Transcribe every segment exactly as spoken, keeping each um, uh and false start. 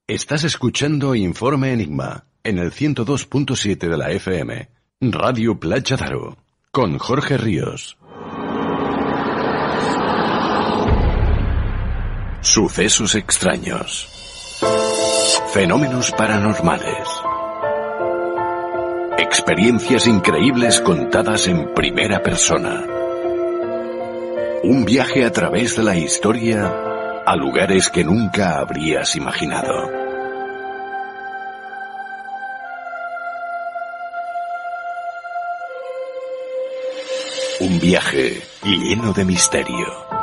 Estás escuchando Informe Enigma en el ciento dos punto siete de la F M, Radio Platja d'Aro, con Jorge Ríos. Sucesos extraños. Fenómenos paranormales. Experiencias increíbles contadas en primera persona. Un viaje a través de la historia a lugares que nunca habrías imaginado. Un viaje lleno de misterio.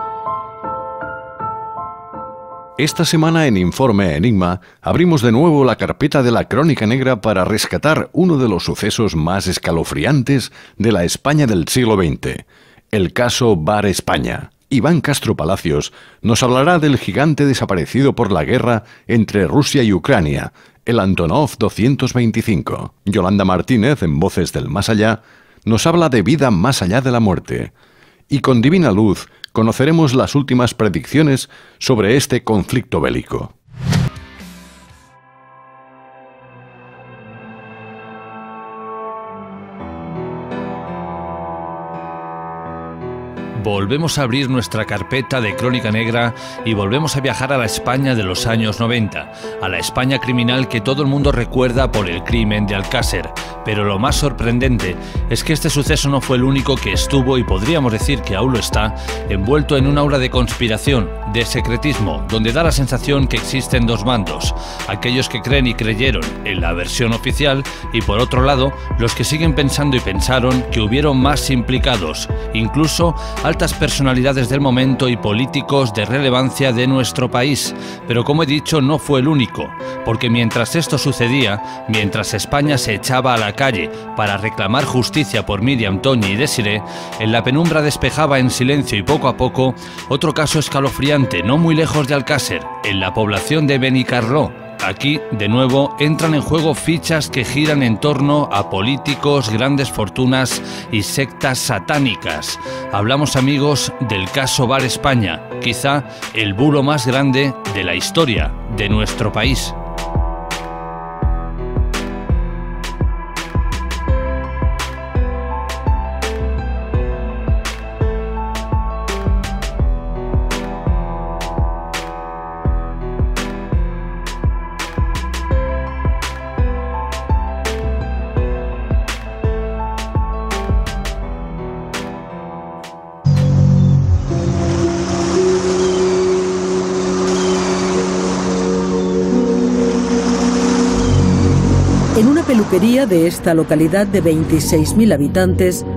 Esta semana en Informe Enigma abrimos de nuevo la carpeta de la Crónica Negra para rescatar uno de los sucesos más escalofriantes de la España del siglo veinte, el caso Bar España. Iván Castro Palacios nos hablará del gigante desaparecido por la guerra entre Rusia y Ucrania, el Antonov doscientos veinticinco. Yolanda Martínez, en Voces del Más Allá, nos habla de vida más allá de la muerte. Y con Divina Luz conoceremos las últimas predicciones sobre este conflicto bélico. Volvemos a abrir nuestra carpeta de Crónica Negra y volvemos a viajar a la España de los años noventa, a la España criminal que todo el mundo recuerda por el crimen de Alcácer. Pero lo más sorprendente es que este suceso no fue el único que estuvo, y podríamos decir que aún lo está, envuelto en un aura de conspiración, de secretismo, donde da la sensación que existen dos bandos: aquellos que creen y creyeron en la versión oficial, y por otro lado, los que siguen pensando y pensaron que hubieron más implicados, incluso altas personalidades del momento y políticos de relevancia de nuestro país. Pero como he dicho, no fue el único, porque mientras esto sucedía, mientras España se echaba a la calle para reclamar justicia por Míriam, Toñi y Desiré, en la penumbra despejaba en silencio y poco a poco otro caso escalofriante, no muy lejos de Alcácer, en la población de Benicarló. Aquí, de nuevo, entran en juego fichas que giran en torno a políticos, grandes fortunas y sectas satánicas. Hablamos, amigos, del caso Bar España, quizá el bulo más grande de la historia de nuestro país. Peluquería de esta localidad de veintiséis mil habitantes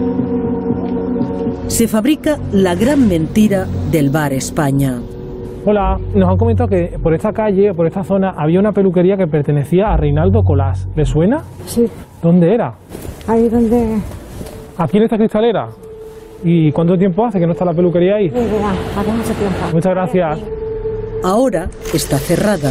se fabrica la gran mentira del Bar España. Hola, nos han comentado que por esta calle, por esta zona, había una peluquería que pertenecía a Reinaldo Colás. ¿Le suena? Sí. ¿Dónde era? Ahí donde... ¿Aquí en esta cristalera? ¿Y cuánto tiempo hace que no está la peluquería ahí? Sí, mira, hace mucho tiempo. Muchas gracias. Ahora está cerrada.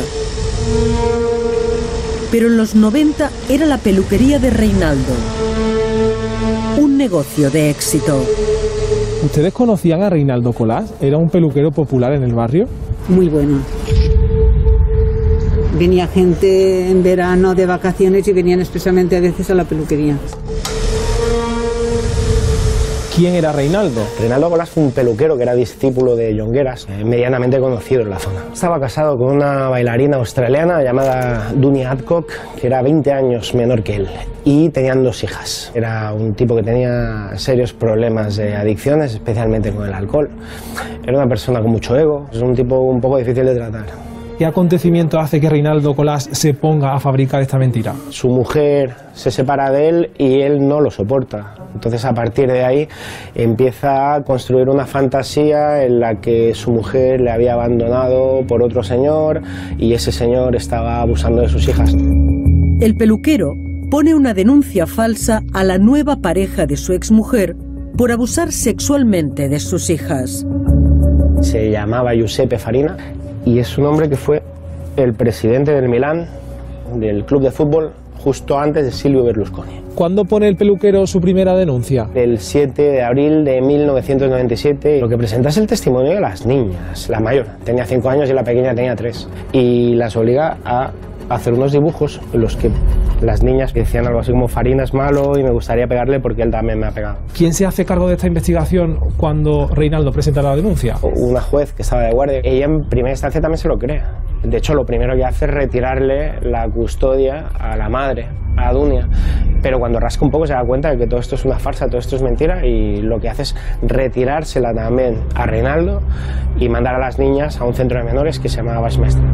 Pero en los noventa era la peluquería de Reinaldo. Un negocio de éxito. ¿Ustedes conocían a Reinaldo Colás? ¿Era un peluquero popular en el barrio? Muy bueno. Venía gente en verano de vacaciones y venían expresamente a veces a la peluquería. ¿Quién era Reinaldo? Reinaldo Colás fue un peluquero que era discípulo de Jongueras, eh, medianamente conocido en la zona. Estaba casado con una bailarina australiana llamada Dunia Adcock, que era veinte años menor que él, y tenían dos hijas. Era un tipo que tenía serios problemas de adicciones, especialmente con el alcohol. Era una persona con mucho ego, es un tipo un poco difícil de tratar. ¿Qué acontecimiento hace que Reinaldo Colás se ponga a fabricar esta mentira? Su mujer se separa de él y él no lo soporta. Entonces, a partir de ahí, empieza a construir una fantasía en la que su mujer le había abandonado por otro señor y ese señor estaba abusando de sus hijas. El peluquero pone una denuncia falsa a la nueva pareja de su exmujer por abusar sexualmente de sus hijas. Se llamaba Giuseppe Farina y es un hombre que fue el presidente del Milán, del club de fútbol, justo antes de Silvio Berlusconi. ¿Cuándo pone el peluquero su primera denuncia? El siete de abril de mil novecientos noventa y siete, lo que presenta es el testimonio de las niñas. La mayor tenía cinco años y la pequeña tenía tres. Y las obliga a hacer unos dibujos en los que las niñas decían algo así como Farina es malo y me gustaría pegarle porque él también me ha pegado. ¿Quién se hace cargo de esta investigación cuando Reinaldo presenta la denuncia? Una juez que estaba de guardia. Ella en primera instancia también se lo cree. De hecho, lo primero que hace es retirarle la custodia a la madre, a Dunia. Pero cuando rasca un poco se da cuenta de que todo esto es una farsa, todo esto es mentira, y lo que hace es retirársela también a Reinaldo y mandar a las niñas a un centro de menores que se llama Baixmestre.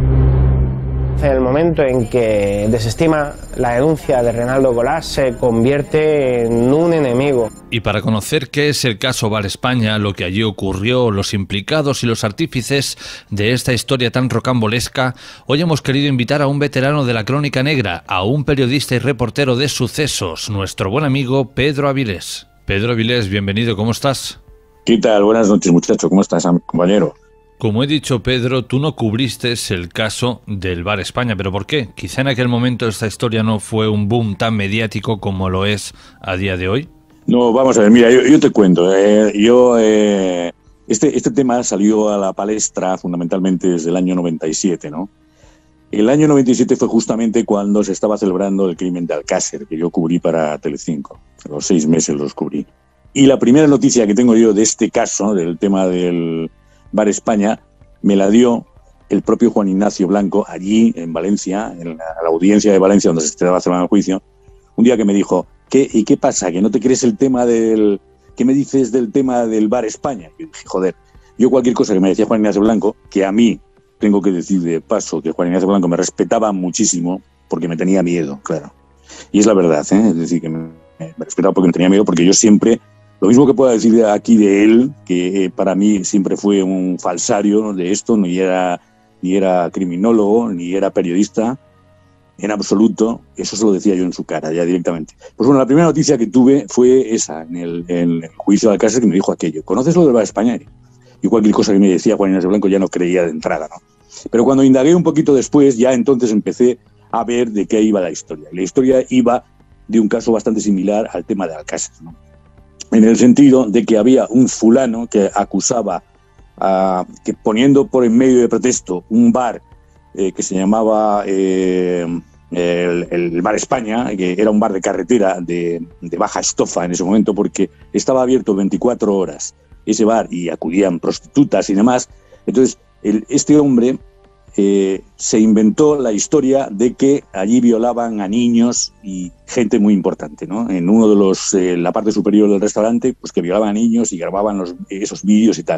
En el momento en que desestima la denuncia de Reinaldo Colás, se convierte en un enemigo. Y para conocer qué es el caso Bar España, lo que allí ocurrió, los implicados y los artífices de esta historia tan rocambolesca, hoy hemos querido invitar a un veterano de la Crónica Negra, a un periodista y reportero de sucesos, nuestro buen amigo Pedro Avilés. Pedro Avilés, bienvenido, ¿cómo estás? ¿Qué tal? Buenas noches, muchacho. ¿Cómo estás, compañero? Como he dicho, Pedro, tú no cubriste el caso del Bar España, ¿pero por qué? Quizá en aquel momento esta historia no fue un boom tan mediático como lo es a día de hoy. No, vamos a ver, mira, yo, yo te cuento. Eh, yo eh, este, este tema salió a la palestra fundamentalmente desde el año noventa y siete, ¿no? El año noventa y siete fue justamente cuando se estaba celebrando el crimen de Alcácer, que yo cubrí para Telecinco. Los seis meses los cubrí. Y la primera noticia que tengo yo de este caso, del tema del Bar España, me la dio el propio Juan Ignacio Blanco allí en Valencia, en la, la audiencia de Valencia donde se estaba celebrando el juicio, un día que me dijo, ¿qué, ¿y qué pasa? ¿Que no te crees el tema del... ¿Qué me dices del tema del Bar España? Y dije, joder, yo cualquier cosa que me decía Juan Ignacio Blanco, que a mí, tengo que decir de paso, que Juan Ignacio Blanco me respetaba muchísimo porque me tenía miedo, claro. Y es la verdad, ¿eh? Es decir, que me, me respetaba porque me tenía miedo, porque yo siempre... Lo mismo que puedo decir aquí de él, que para mí siempre fue un falsario de esto, ni era, ni era criminólogo, ni era periodista, en absoluto, eso se lo decía yo en su cara, ya directamente. Pues bueno, la primera noticia que tuve fue esa, en el, en el juicio de Alcácer, que me dijo aquello, ¿conoces lo del Bar España? Y cualquier cosa que me decía Juan Ignacio Blanco ya no creía de entrada, ¿no? Pero cuando indagué un poquito después, ya entonces empecé a ver de qué iba la historia. La historia iba de un caso bastante similar al tema de Alcácer, ¿no? En el sentido de que había un fulano que acusaba, a, que poniendo por en medio de pretexto un bar eh, que se llamaba eh, el, el Bar España, que era un bar de carretera de, de baja estofa en ese momento, porque estaba abierto veinticuatro horas ese bar y acudían prostitutas y demás. Entonces, el, este hombre eh, se inventó la historia de que allí violaban a niños y gente muy importante, ¿no? En uno de los, eh, la parte superior del restaurante, pues que violaban a niños y grababan los, esos vídeos y tal.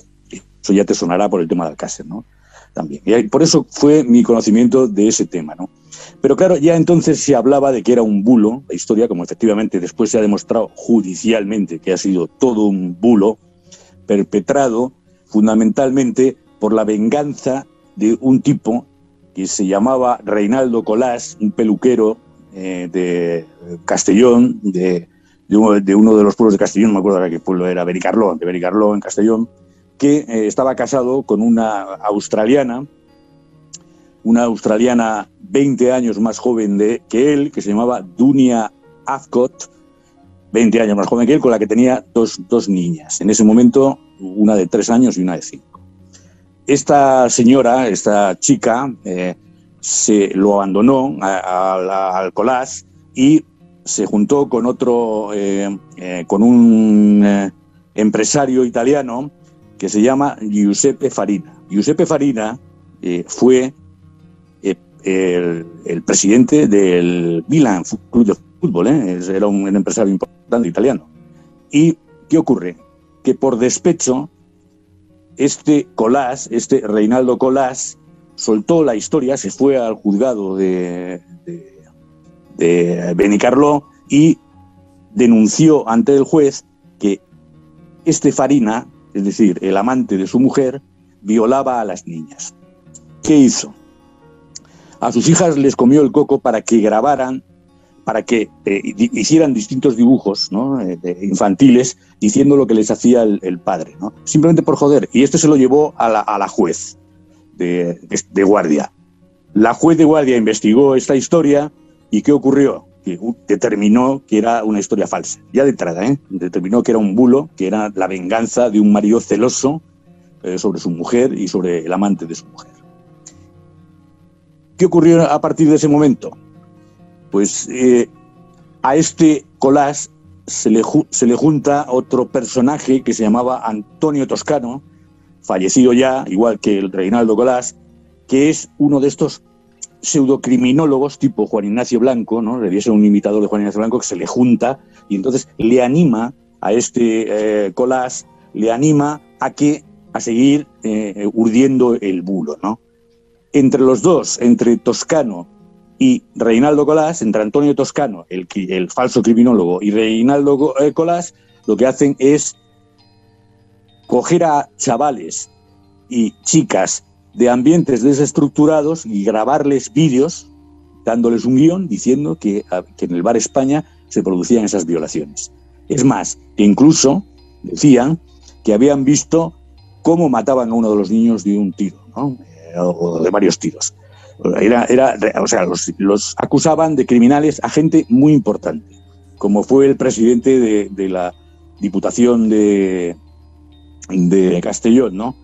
Eso ya te sonará por el tema de Alcácer, ¿no? También. Y por eso fue mi conocimiento de ese tema, ¿no? Pero claro, ya entonces se hablaba de que era un bulo, la historia, como efectivamente después se ha demostrado judicialmente que ha sido todo un bulo, perpetrado fundamentalmente por la venganza de un tipo que se llamaba Reinaldo Colás, un peluquero eh, de Castellón, de, de, uno, de uno de los pueblos de Castellón, no me acuerdo ahora qué pueblo era, Benicarló, de Benicarló, en Castellón, que eh, estaba casado con una australiana, una australiana veinte años más joven de, que él, que se llamaba Dunia Adcock, veinte años más joven que él, con la que tenía dos, dos niñas. En ese momento, una de tres años y una de cinco. Esta señora, esta chica, eh, se lo abandonó a, a, al Colás y se juntó con otro, eh, eh, con un eh, empresario italiano que se llama Giuseppe Farina. Giuseppe Farina eh, fue eh, el, el presidente del Milan Club de Fútbol, ¿eh? Era un, un empresario importante italiano. ¿Y qué ocurre? Que por despecho este Colás, este Reinaldo Colás, soltó la historia, se fue al juzgado de, de, de Benicarló y denunció ante el juez que este Farina, es decir, el amante de su mujer, violaba a las niñas. ¿Qué hizo? A sus hijas les comió el coco para que grabaran, para que eh, hicieran distintos dibujos, ¿no? eh, infantiles, diciendo lo que les hacía el, el padre, ¿no? Simplemente por joder. Y esto se lo llevó a la, a la juez de, de, de guardia. La juez de guardia investigó esta historia ¿Y qué ocurrió? Que determinó que era una historia falsa. Ya de entrada, ¿eh? Determinó que era un bulo, que era la venganza de un marido celoso eh, sobre su mujer y sobre el amante de su mujer. ¿Qué ocurrió a partir de ese momento? Pues eh, a este collage se le, se le junta otro personaje que se llamaba Antonio Toscano, fallecido ya, igual que el Reinaldo Colás, que es uno de estos pseudocriminólogos tipo Juan Ignacio Blanco, ¿no? Debía ser un imitador de Juan Ignacio Blanco, que se le junta y entonces le anima a este eh, Colás, le anima a que a seguir eh, urdiendo el bulo, ¿no? Entre los dos, entre Toscano y Reinaldo Colás, entre Antonio Toscano, el, el falso criminólogo, y Reinaldo Colás, lo que hacen es coger a chavales y chicas de ambientes desestructurados y grabarles vídeos, dándoles un guión diciendo que, que en el Bar España se producían esas violaciones. Es más, que incluso decían que habían visto cómo mataban a uno de los niños de un tiro, ¿no? O de varios tiros. Era, era, o sea, los, los acusaban de criminales a gente muy importante, como fue el presidente de, de la Diputación de, de Castellón, ¿no?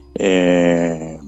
Eh,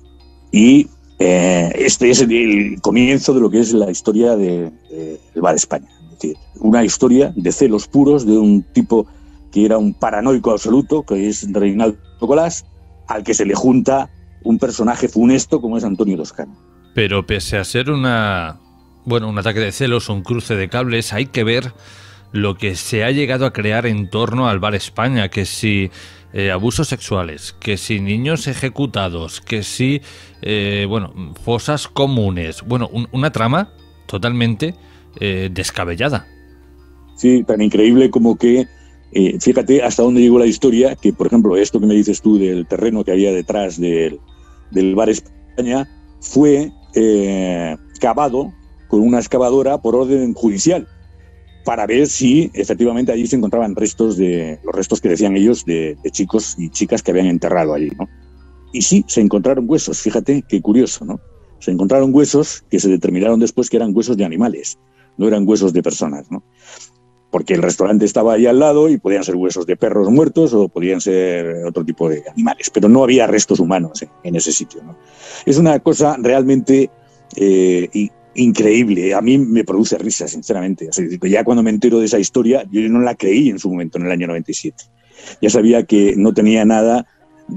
y eh, este es el comienzo de lo que es la historia de, de, del Bar España. Es decir, una historia de celos puros de un tipo que era un paranoico absoluto, que es Reinaldo Colás, al que se le junta un personaje funesto como es Antonio Toscano. Pero pese a ser una, bueno, un ataque de celos, un cruce de cables, hay que ver lo que se ha llegado a crear en torno al Bar España, que si eh, abusos sexuales, que si niños ejecutados, que si, eh, bueno, fosas comunes, bueno, un, una trama totalmente eh, descabellada. Sí, tan increíble como que, eh, fíjate hasta dónde llegó la historia, que por ejemplo esto que me dices tú del terreno que había detrás del, del Bar España fue eh, cavado con una excavadora por orden judicial para ver si efectivamente allí se encontraban restos de los restos que decían ellos de, de chicos y chicas que habían enterrado allí, ¿no? Y sí, se encontraron huesos, fíjate qué curioso, ¿no? Se encontraron huesos que se determinaron después que eran huesos de animales, no eran huesos de personas, ¿no? Porque el restaurante estaba ahí al lado y podían ser huesos de perros muertos o podían ser otro tipo de animales, pero no había restos humanos en, en ese sitio, ¿no? Es una cosa realmente eh, increíble. A mí me produce risa, sinceramente. O sea, ya cuando me entero de esa historia, yo no la creí en su momento, en el año noventa y siete. Ya sabía que no tenía nada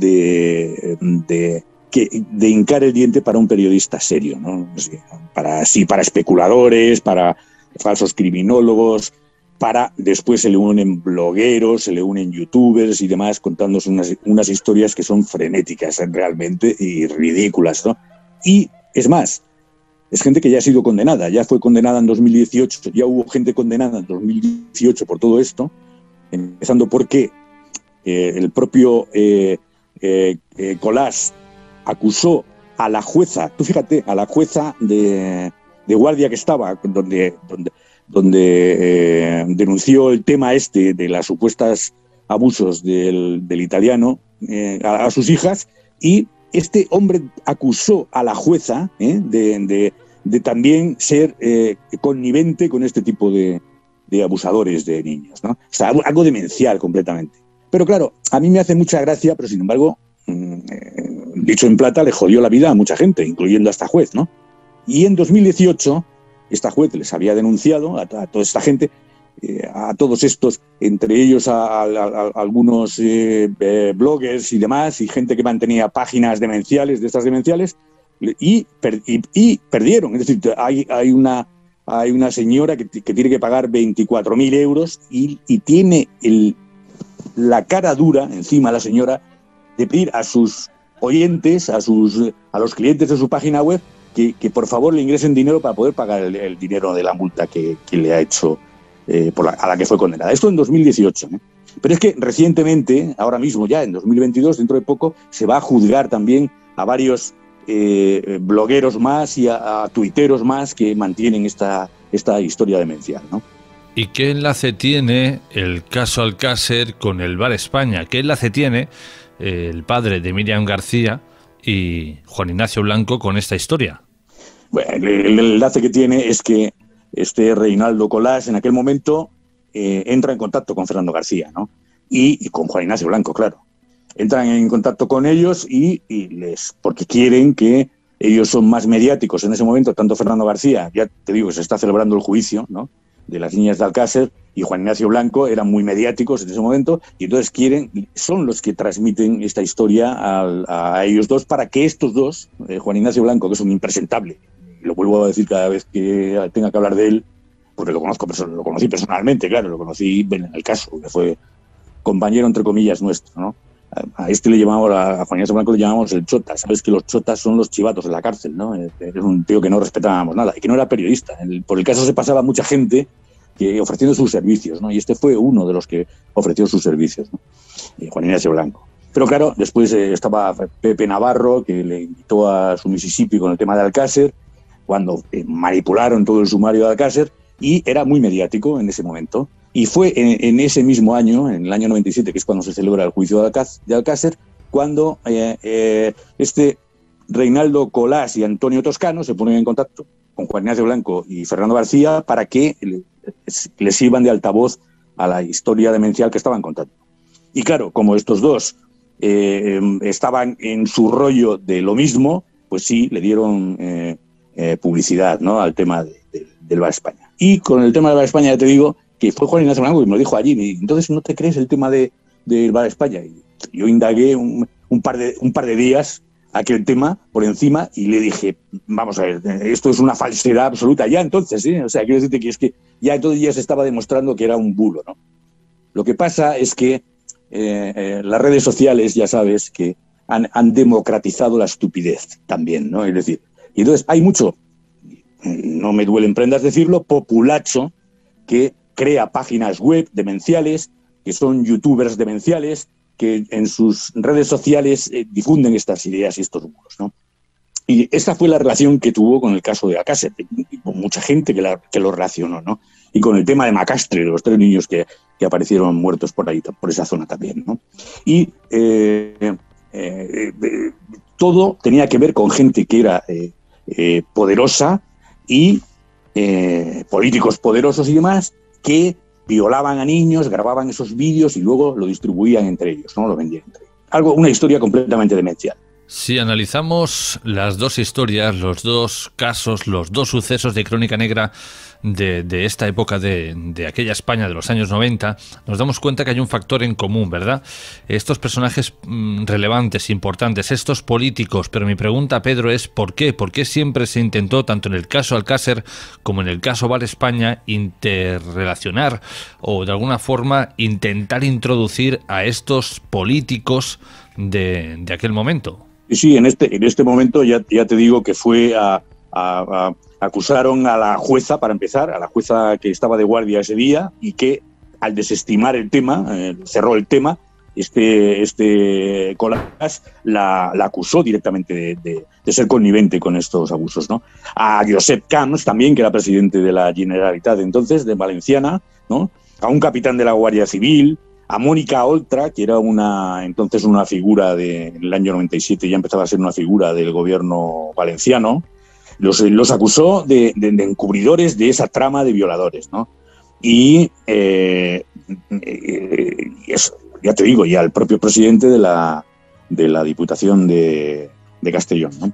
de, de, que, de hincar el diente para un periodista serio, ¿no? Para, sí, para especuladores, para falsos criminólogos, para después se le unen blogueros, se le unen youtubers y demás, contándose unas, unas historias que son frenéticas realmente y ridículas, ¿no? Y es más, es gente que ya ha sido condenada, ya fue condenada en dos mil dieciocho, ya hubo gente condenada en dos mil dieciocho por todo esto, empezando porque eh, el propio eh, eh, eh, Colás acusó a la jueza, tú fíjate, a la jueza de, de guardia que estaba, donde... donde donde eh, denunció el tema este de las supuestas abusos del, del italiano eh, a, a sus hijas, y este hombre acusó a la jueza eh, de, de, de también ser eh, connivente con este tipo de, de abusadores de niños, ¿no? O sea, algo, algo demencial completamente. Pero claro, a mí me hace mucha gracia, pero sin embargo, eh, dicho en plata, le jodió la vida a mucha gente, incluyendo a esta juez, ¿no? Y en dos mil dieciocho... esta juez les había denunciado a, a toda esta gente, eh, a todos estos, entre ellos a, a, a algunos eh, eh, bloggers y demás, y gente que mantenía páginas demenciales, de estas demenciales, y, per, y, y perdieron. Es decir, hay, hay, una, hay una señora que, que tiene que pagar veinticuatro mil euros y, y tiene el, la cara dura, encima la señora, de pedir a sus oyentes, a, sus, a los clientes de su página web, Que, que por favor le ingresen dinero para poder pagar el, el dinero de la multa que, que le ha hecho, eh, por la, a la que fue condenada. Esto en dos mil dieciocho, ¿eh? Pero es que recientemente, ahora mismo ya en dos mil veintidós, dentro de poco, se va a juzgar también a varios eh, blogueros más y a, a tuiteros más que mantienen esta, esta historia demencial, ¿no? ¿Y qué enlace tiene el caso Alcácer con el Bar España? ¿Qué enlace tiene eh, el padre de Míriam García y Juan Ignacio Blanco con esta historia? Bueno, el, el enlace que tiene es que este Reinaldo Colás en aquel momento eh, entra en contacto con Fernando García, ¿no? Y, y con Juan Ignacio Blanco, claro. Entran en contacto con ellos y, y les porque quieren que ellos son más mediáticos en ese momento, tanto Fernando García, ya te digo, se está celebrando el juicio, ¿no?, de las niñas de Alcácer, y Juan Ignacio Blanco eran muy mediáticos en ese momento, y entonces quieren, son los que transmiten esta historia a, a ellos dos, para que estos dos, eh, Juan Ignacio Blanco, que es un impresentable, lo vuelvo a decir cada vez que tenga que hablar de él, porque lo conozco, lo conocí personalmente, claro, lo conocí en el caso, que fue compañero, entre comillas, nuestro, ¿no? A este le llamamos, a Juan Ignacio Blanco le llamamos el chota. Sabes que los chotas son los chivatos en la cárcel, ¿no? Es un tío que no respetábamos nada y que no era periodista. Por el caso se pasaba mucha gente que ofreciendo sus servicios, ¿no? Y este fue uno de los que ofreció sus servicios, ¿no? Juan Ignacio Blanco. Pero claro, después eh, estaba Pepe Navarro, que le invitó a su Mississippi con el tema de Alcácer, cuando eh, manipularon todo el sumario de Alcácer, y era muy mediático en ese momento. Y fue en, en ese mismo año, en el año noventa y siete, que es cuando se celebra el juicio de, Alcácer, de Alcácer, cuando eh, eh, este Reinaldo Colás y Antonio Toscano se ponen en contacto con Juan Ignacio Blanco y Fernando García para que les, les sirvan de altavoz a la historia demencial que estaban contando. Y claro, como estos dos eh, estaban en su rollo de lo mismo, pues sí, le dieron eh, eh, publicidad, ¿no?, al tema de, de, del Bar España. Y con el tema del Bar España, ya te digo, que fue Juan Ignacio Blanco que me lo dijo allí, y entonces ¿no te crees el tema de, del Bar España? Y yo indagué un, un, par de, un par de días aquel tema por encima y le dije, vamos a ver, esto es una falsedad absoluta ya entonces, ¿sí? O sea, quiero decirte que es que ya entonces ya se estaba demostrando que era un bulo, ¿no? Lo que pasa es que eh, eh, las redes sociales, ya sabes, que han, han democratizado la estupidez también, ¿no? Es decir, y entonces hay mucho, no me duele en prendas decirlo, populacho que crea páginas web demenciales, que son youtubers demenciales, que en sus redes sociales eh, difunden estas ideas y estos bulos, ¿no? Y esta fue la relación que tuvo con el caso de Alcácer, y con mucha gente que, la, que lo relacionó, ¿no? Y con el tema de Macastre, los tres niños que, que aparecieron muertos por ahí, por esa zona también, ¿no? Y eh, eh, eh, todo tenía que ver con gente que era eh, eh, poderosa y eh, políticos poderosos y demás, que violaban a niños, grababan esos vídeos y luego lo distribuían entre ellos, ¿no? Lo vendían entre ellos. Algo, una historia completamente demencial. Si analizamos las dos historias, los dos casos, los dos sucesos de Crónica Negra de, de esta época, de, de aquella España de los años noventa, nos damos cuenta que hay un factor en común, ¿verdad? Estos personajes mmm, relevantes, importantes, estos políticos, pero mi pregunta, Pedro, es ¿por qué? ¿Por qué siempre se intentó, tanto en el caso Alcácer como en el caso Bar España, interrelacionar o de alguna forma intentar introducir a estos políticos de, de aquel momento? Sí, en este, en este momento ya, ya te digo que fue a, a, a acusaron a la jueza, para empezar, a la jueza que estaba de guardia ese día y que al desestimar el tema, eh, cerró el tema, este, este Colás la, la acusó directamente de, de, de ser connivente con estos abusos, ¿no? A Josep Camps también, que era presidente de la Generalitat entonces, de Valenciana, ¿no? A un capitán de la Guardia Civil, a Mónica Oltra, que era una entonces una figura de, en el año noventa y siete ya empezaba a ser una figura del gobierno valenciano, los, los acusó de, de, de encubridores de esa trama de violadores, ¿no? Y, eh, eh, y eso, ya te digo, ya el propio presidente de la, de la Diputación de, de Castellón, ¿no?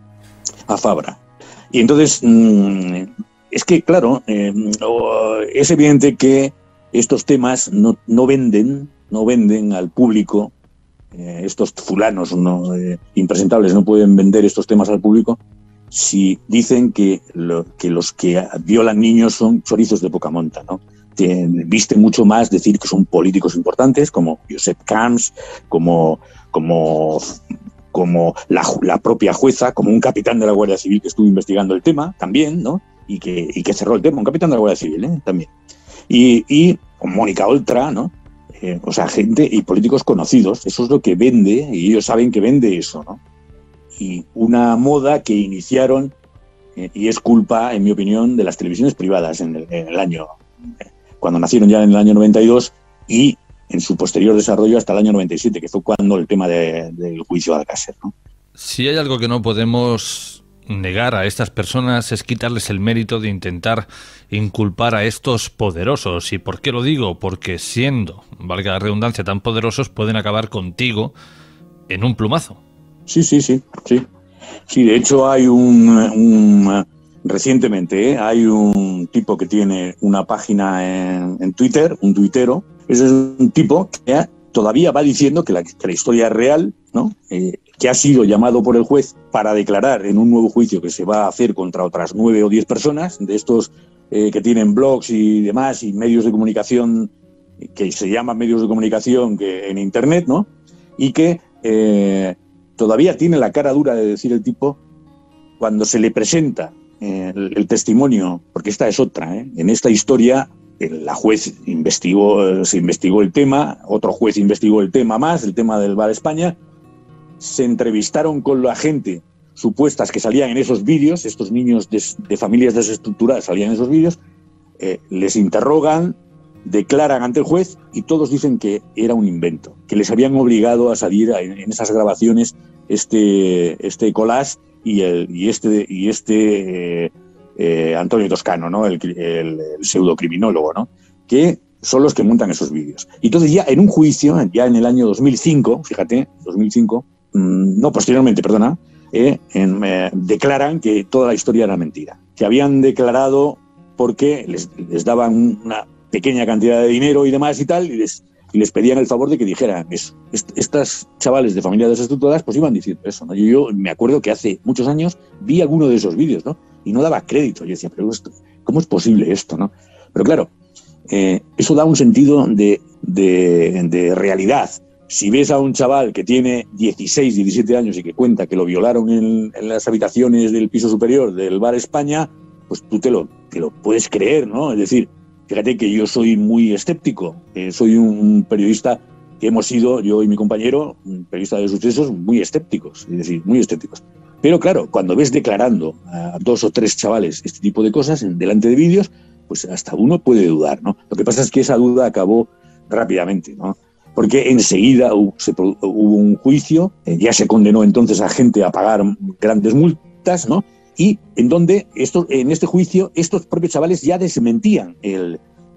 A Fabra. Y entonces, mmm, es que, claro, eh, es evidente que estos temas no, no venden, no venden al público, eh, estos fulanos no, eh, impresentables no pueden vender estos temas al público si dicen que, lo, que los que violan niños son chorizos de poca monta, ¿no? Te, viste mucho más decir que son políticos importantes como Josep Camps, como, como, como la, la propia jueza, como un capitán de la Guardia Civil que estuvo investigando el tema también, ¿no? Y que, y que cerró el tema, un capitán de la Guardia Civil, ¿eh? También. Y, y con Mónica Oltra, ¿no? Eh, o sea, gente y políticos conocidos, eso es lo que vende, y ellos saben que vende eso, ¿no? Y una moda que iniciaron, eh, y es culpa, en mi opinión, de las televisiones privadas en el, en el año, eh, cuando nacieron ya en el año noventa y dos, y en su posterior desarrollo hasta el año noventa y siete, que fue cuando el tema de, del juicio de Alcácer, ¿no? Si hay algo que no podemos negar a estas personas es quitarles el mérito de intentar inculpar a estos poderosos. ¿Y por qué lo digo? Porque siendo, valga la redundancia, tan poderosos, pueden acabar contigo en un plumazo. Sí, sí, sí, sí. Sí, de hecho hay un... un recientemente, ¿eh? hay un tipo que tiene una página en, en Twitter, un tuitero. Ese es un tipo que todavía va diciendo que la, que la historia es real, ¿no? Eh, que ha sido llamado por el juez para declarar en un nuevo juicio que se va a hacer contra otras nueve o diez personas, de estos eh, que tienen blogs y demás, y medios de comunicación, que se llaman medios de comunicación que en Internet, ¿no? Y que eh, todavía tiene la cara dura de decir el tipo, cuando se le presenta eh, el, el testimonio, porque esta es otra, ¿eh? En esta historia la juez investigó, se investigó el tema, otro juez investigó el tema más, el tema del Bar España, se entrevistaron con la gente supuestas que salían en esos vídeos, estos niños de, de familias desestructuradas salían en esos vídeos, eh, les interrogan, declaran ante el juez y todos dicen que era un invento, que les habían obligado a salir a, en, en esas grabaciones este, este collage y, el, y este, y este eh, eh, Antonio Toscano, ¿no? el, el, el pseudocriminólogo, ¿no? Que son los que montan esos vídeos. Y entonces ya en un juicio, ya en el año dos mil cinco, fíjate, dos mil cinco, mmm, no, posteriormente, perdona, eh, en, eh, declaran que toda la historia era mentira, que habían declarado porque les, les daban una pequeña cantidad de dinero y demás y tal, y les, y les pedían el favor de que dijeran eso. Est estas chavales de familias desestructuradas pues iban diciendo eso, ¿no? Yo, yo me acuerdo que hace muchos años vi alguno de esos vídeos, ¿no? Y no daba crédito. Yo decía, pero esto, ¿cómo es posible esto, no? Pero claro, eh, eso da un sentido de, de, de realidad. Si ves a un chaval que tiene dieciséis, diecisiete años y que cuenta que lo violaron en, en las habitaciones del piso superior del Bar España, pues tú te lo, te lo puedes creer, ¿no? Es decir, fíjate que yo soy muy escéptico, eh, soy un periodista que hemos sido, yo y mi compañero, un periodista de sucesos, muy escépticos, es decir, muy escépticos. Pero claro, cuando ves declarando a dos o tres chavales este tipo de cosas en, delante de vídeos, pues hasta uno puede dudar, ¿no? Lo que pasa es que esa duda acabó rápidamente, ¿no? Porque enseguida hubo, se, hubo un juicio, eh, ya se condenó entonces a gente a pagar grandes multas, ¿no? Y en donde esto, en este juicio estos propios chavales ya desmentían el,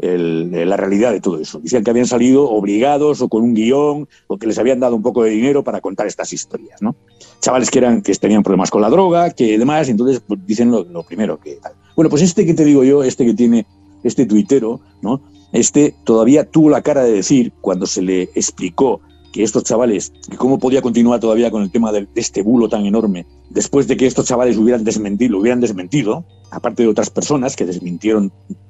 el, la realidad de todo eso. Decían que habían salido obligados o con un guión o que les habían dado un poco de dinero para contar estas historias, ¿no? Chavales que eran que tenían problemas con la droga, que demás, y entonces pues, dicen lo, lo primero que tal. Bueno, pues este que te digo yo, este que tiene este tuitero, ¿no? Este todavía tuvo la cara de decir, cuando se le explicó que estos chavales, que cómo podía continuar todavía con el tema de, de este bulo tan enorme, después de que estos chavales hubieran desmentido, lo hubieran desmentido, aparte de otras personas que desmintieron,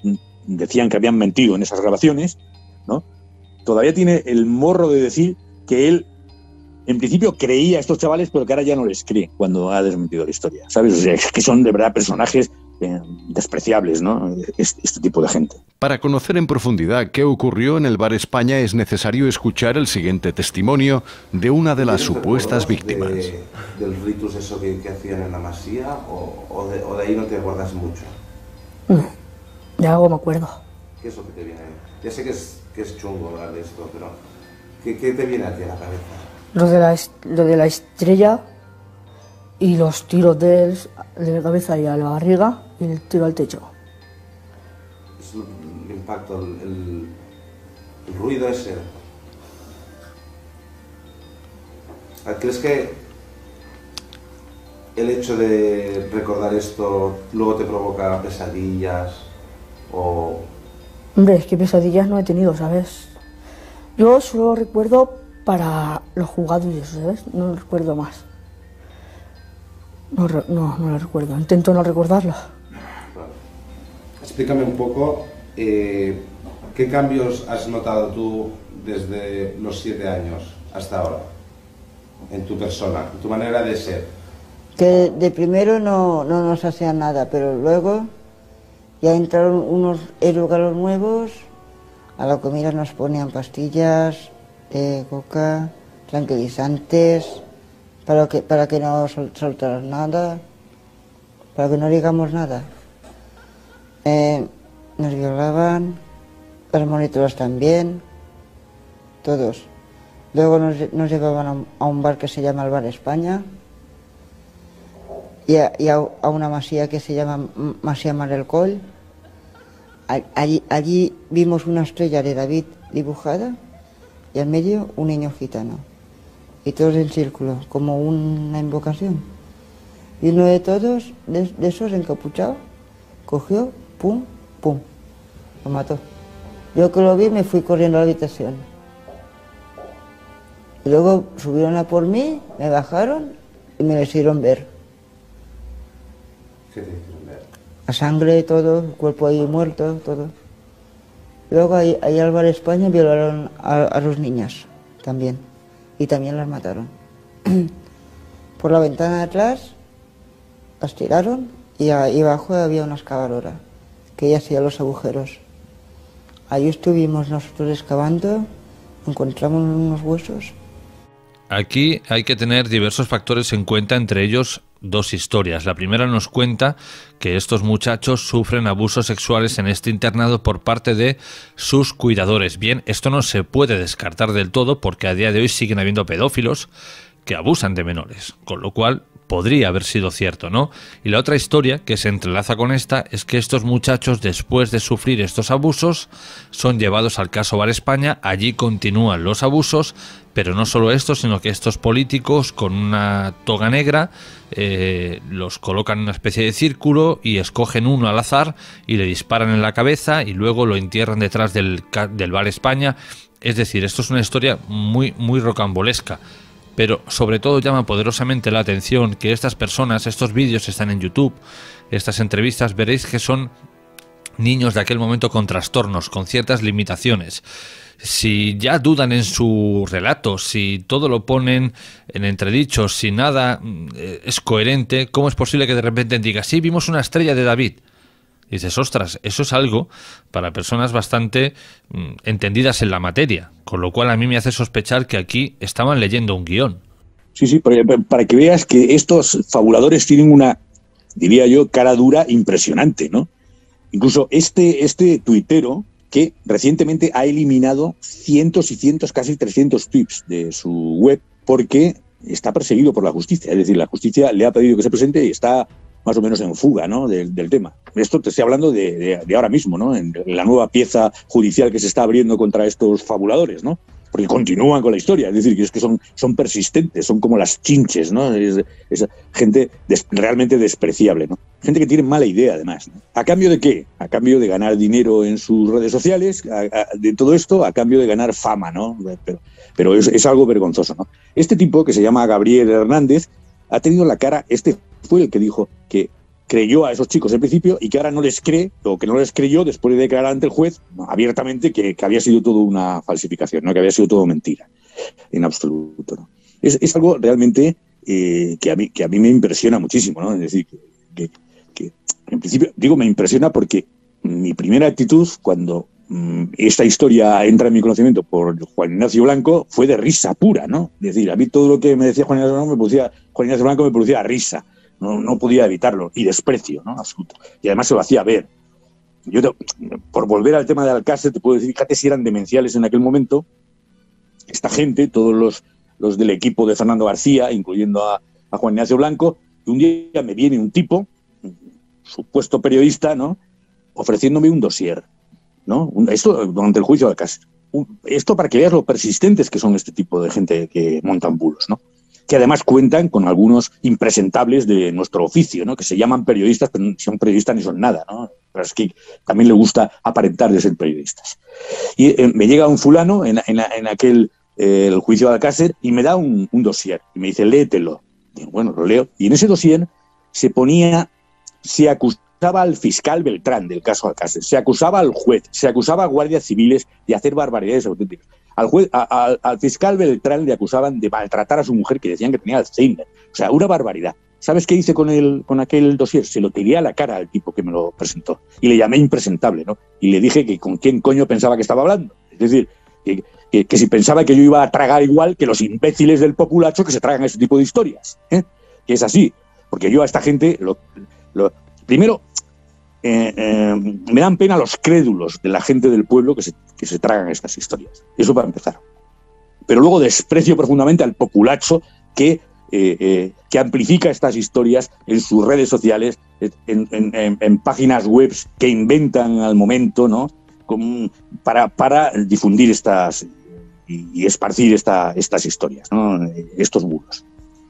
decían que habían mentido en esas grabaciones, ¿no? Todavía tiene el morro de decir que él, en principio, creía a estos chavales, pero que ahora ya no les cree cuando ha desmentido la historia, ¿sabes? O sea, es que son de verdad personajes eh, despreciables, ¿no? Este, este tipo de gente. Para conocer en profundidad qué ocurrió en el Bar España es necesario escuchar el siguiente testimonio de una de las supuestas víctimas. De, ¿Del ritus eso que, que hacían en la masía o, o, de, o de ahí no te acuerdas mucho? Mm, de algo me acuerdo. ¿Qué es lo que te viene? Ya sé que es, que es chungo hablar de esto, pero ¿qué, qué te viene a ti a la cabeza? Lo de la, lo de la estrella y los tiros de, de la cabeza y a la barriga y el tiro al techo. Es el impacto, el, el, el ruido ese. ¿Crees que el hecho de recordar esto luego te provoca pesadillas o...? Hombre, es que pesadillas no he tenido, ¿sabes? Yo solo recuerdo para los jugados y eso, ¿sabes? No lo recuerdo más. No, no, no lo recuerdo. Intento no recordarlo. Claro. Explícame un poco eh, qué cambios has notado tú desde los siete años hasta ahora en tu persona, en tu manera de ser. Que de primero no, no nos hacían nada, pero luego ya entraron unos erugalos nuevos, a la comida nos ponían pastillas, de coca, tranquilizantes, para que, para que no sol, soltaran nada, para que no digamos nada. Eh, nos violaban, los monitores también, todos. Luego nos, nos llevaban a un, a un bar que se llama el Bar España y a, y a, a una masía que se llama Masía Marelcoll. Allí, allí vimos una estrella de David dibujada y al medio un niño gitano. Y todos en círculo, como una invocación. Y uno de todos, de, de esos encapuchados, cogió, pum, pum, lo mató. Yo que lo vi me fui corriendo a la habitación. Y luego subieron a por mí, me bajaron y me lo hicieron ver. ¿Qué te hicieron ver? La sangre, todo, el cuerpo ahí muerto, todo. Luego ahí, ahí al Bar España violaron a, a los niños también. Y también las mataron. Por la ventana de atrás las tiraron y ahí abajo había una excavadora que ella hacía los agujeros. Ahí estuvimos nosotros excavando, encontramos unos huesos. Aquí hay que tener diversos factores en cuenta, entre ellos dos historias. La primera nos cuenta que estos muchachos sufren abusos sexuales en este internado por parte de sus cuidadores. Bien, esto no se puede descartar del todo porque a día de hoy siguen habiendo pedófilos que abusan de menores, con lo cual podría haber sido cierto, ¿no? Y la otra historia que se entrelaza con esta es que estos muchachos, después de sufrir estos abusos, son llevados al caso Bar España, allí continúan los abusos, pero no solo esto, sino que estos políticos con una toga negra eh, los colocan en una especie de círculo y escogen uno al azar y le disparan en la cabeza y luego lo entierran detrás del, del Bar España. Es decir, esto es una historia muy, muy rocambolesca. Pero sobre todo llama poderosamente la atención que estas personas, estos vídeos están en YouTube, estas entrevistas, veréis que son niños de aquel momento con trastornos, con ciertas limitaciones. Si ya dudan en su relato, si todo lo ponen en entredicho, si nada es coherente, ¿cómo es posible que de repente diga, sí, vimos una estrella de David? Y dices, ostras, eso es algo para personas bastante mm, entendidas en la materia, con lo cual a mí me hace sospechar que aquí estaban leyendo un guión. Sí, sí, para, para que veas que estos fabuladores tienen una, diría yo, cara dura impresionante, ¿no? Incluso este, este tuitero que recientemente ha eliminado cientos y cientos, casi trescientos tweets de su web porque está perseguido por la justicia. Es decir, la justicia le ha pedido que se presente y está más o menos en fuga, ¿no?, del, del tema. Esto te estoy hablando de, de, de ahora mismo, ¿no?, en la nueva pieza judicial que se está abriendo contra estos fabuladores, ¿no?, porque continúan con la historia, es decir, que es que son, son persistentes, son como las chinches, ¿no?, es, es gente des, realmente despreciable, ¿no?, gente que tiene mala idea, además, ¿no? ¿A cambio de qué? A cambio de ganar dinero en sus redes sociales, a, a, de todo esto, a cambio de ganar fama, ¿no?, pero, pero es, es algo vergonzoso, ¿no? Este tipo, que se llama Gabriel Hernández, ha tenido la cara, este fue el que dijo que creyó a esos chicos en principio y que ahora no les cree, o que no les creyó después de declarar ante el juez no, abiertamente que, que había sido todo una falsificación, ¿no?, que había sido todo mentira, en absoluto, ¿no? Es, es algo realmente eh, que, a mí, que a mí me impresiona muchísimo, ¿no? Es decir, que, que, que en principio, digo, me impresiona porque mi primera actitud cuando mmm, esta historia entra en mi conocimiento por Juan Ignacio Blanco fue de risa pura, ¿no? Es decir, a mí todo lo que me decía Juan Ignacio Blanco me producía, Juan Ignacio Blanco me producía risa. No, no podía evitarlo, y desprecio, ¿no?, absoluto. Y además se lo hacía ver. Yo, te, por volver al tema de Alcácer, te puedo decir, fíjate si eran demenciales en aquel momento, esta gente, todos los, los del equipo de Fernando García, incluyendo a, a Juan Ignacio Blanco, y un día me viene un tipo, un supuesto periodista, ¿no?, ofreciéndome un dossier, ¿no? Un, esto durante el juicio de Alcácer. Un, esto para que veas lo persistentes que son este tipo de gente que montan bulos, ¿no?, que además cuentan con algunos impresentables de nuestro oficio, ¿no?, que se llaman periodistas, pero no son periodistas ni son nada, ¿no?, pero es que también les gusta aparentar de ser periodistas. Y eh, me llega un fulano en, en, en aquel eh, el juicio de Alcácer y me da un, un dossier y me dice, léetelo. Y bueno, lo leo. Y en ese dossier se ponía, se acusaba al fiscal Beltrán del caso Alcácer, se acusaba al juez, se acusaba a guardias civiles de hacer barbaridades auténticas. Al, juez, a, a, al fiscal Beltrán le acusaban de maltratar a su mujer, que decían que tenía Alzheimer. O sea, una barbaridad. ¿Sabes qué hice con, el, con aquel dossier? Se lo tiré a la cara al tipo que me lo presentó. Y le llamé impresentable, ¿no? Y le dije que con quién coño pensaba que estaba hablando. Es decir, que, que, que si pensaba que yo iba a tragar igual que los imbéciles del populacho que se tragan ese tipo de historias, ¿eh? Que es así. Porque yo a esta gente, lo, lo, primero, eh, eh, me dan pena los crédulos de la gente del pueblo que se, que se tragan estas historias. Eso para empezar. Pero luego desprecio profundamente al populacho que eh, eh, que amplifica estas historias en sus redes sociales, en, en, en, en páginas web que inventan al momento, ¿no? Con, para, para difundir estas y, y esparcir esta, estas historias, ¿no? Estos bulos.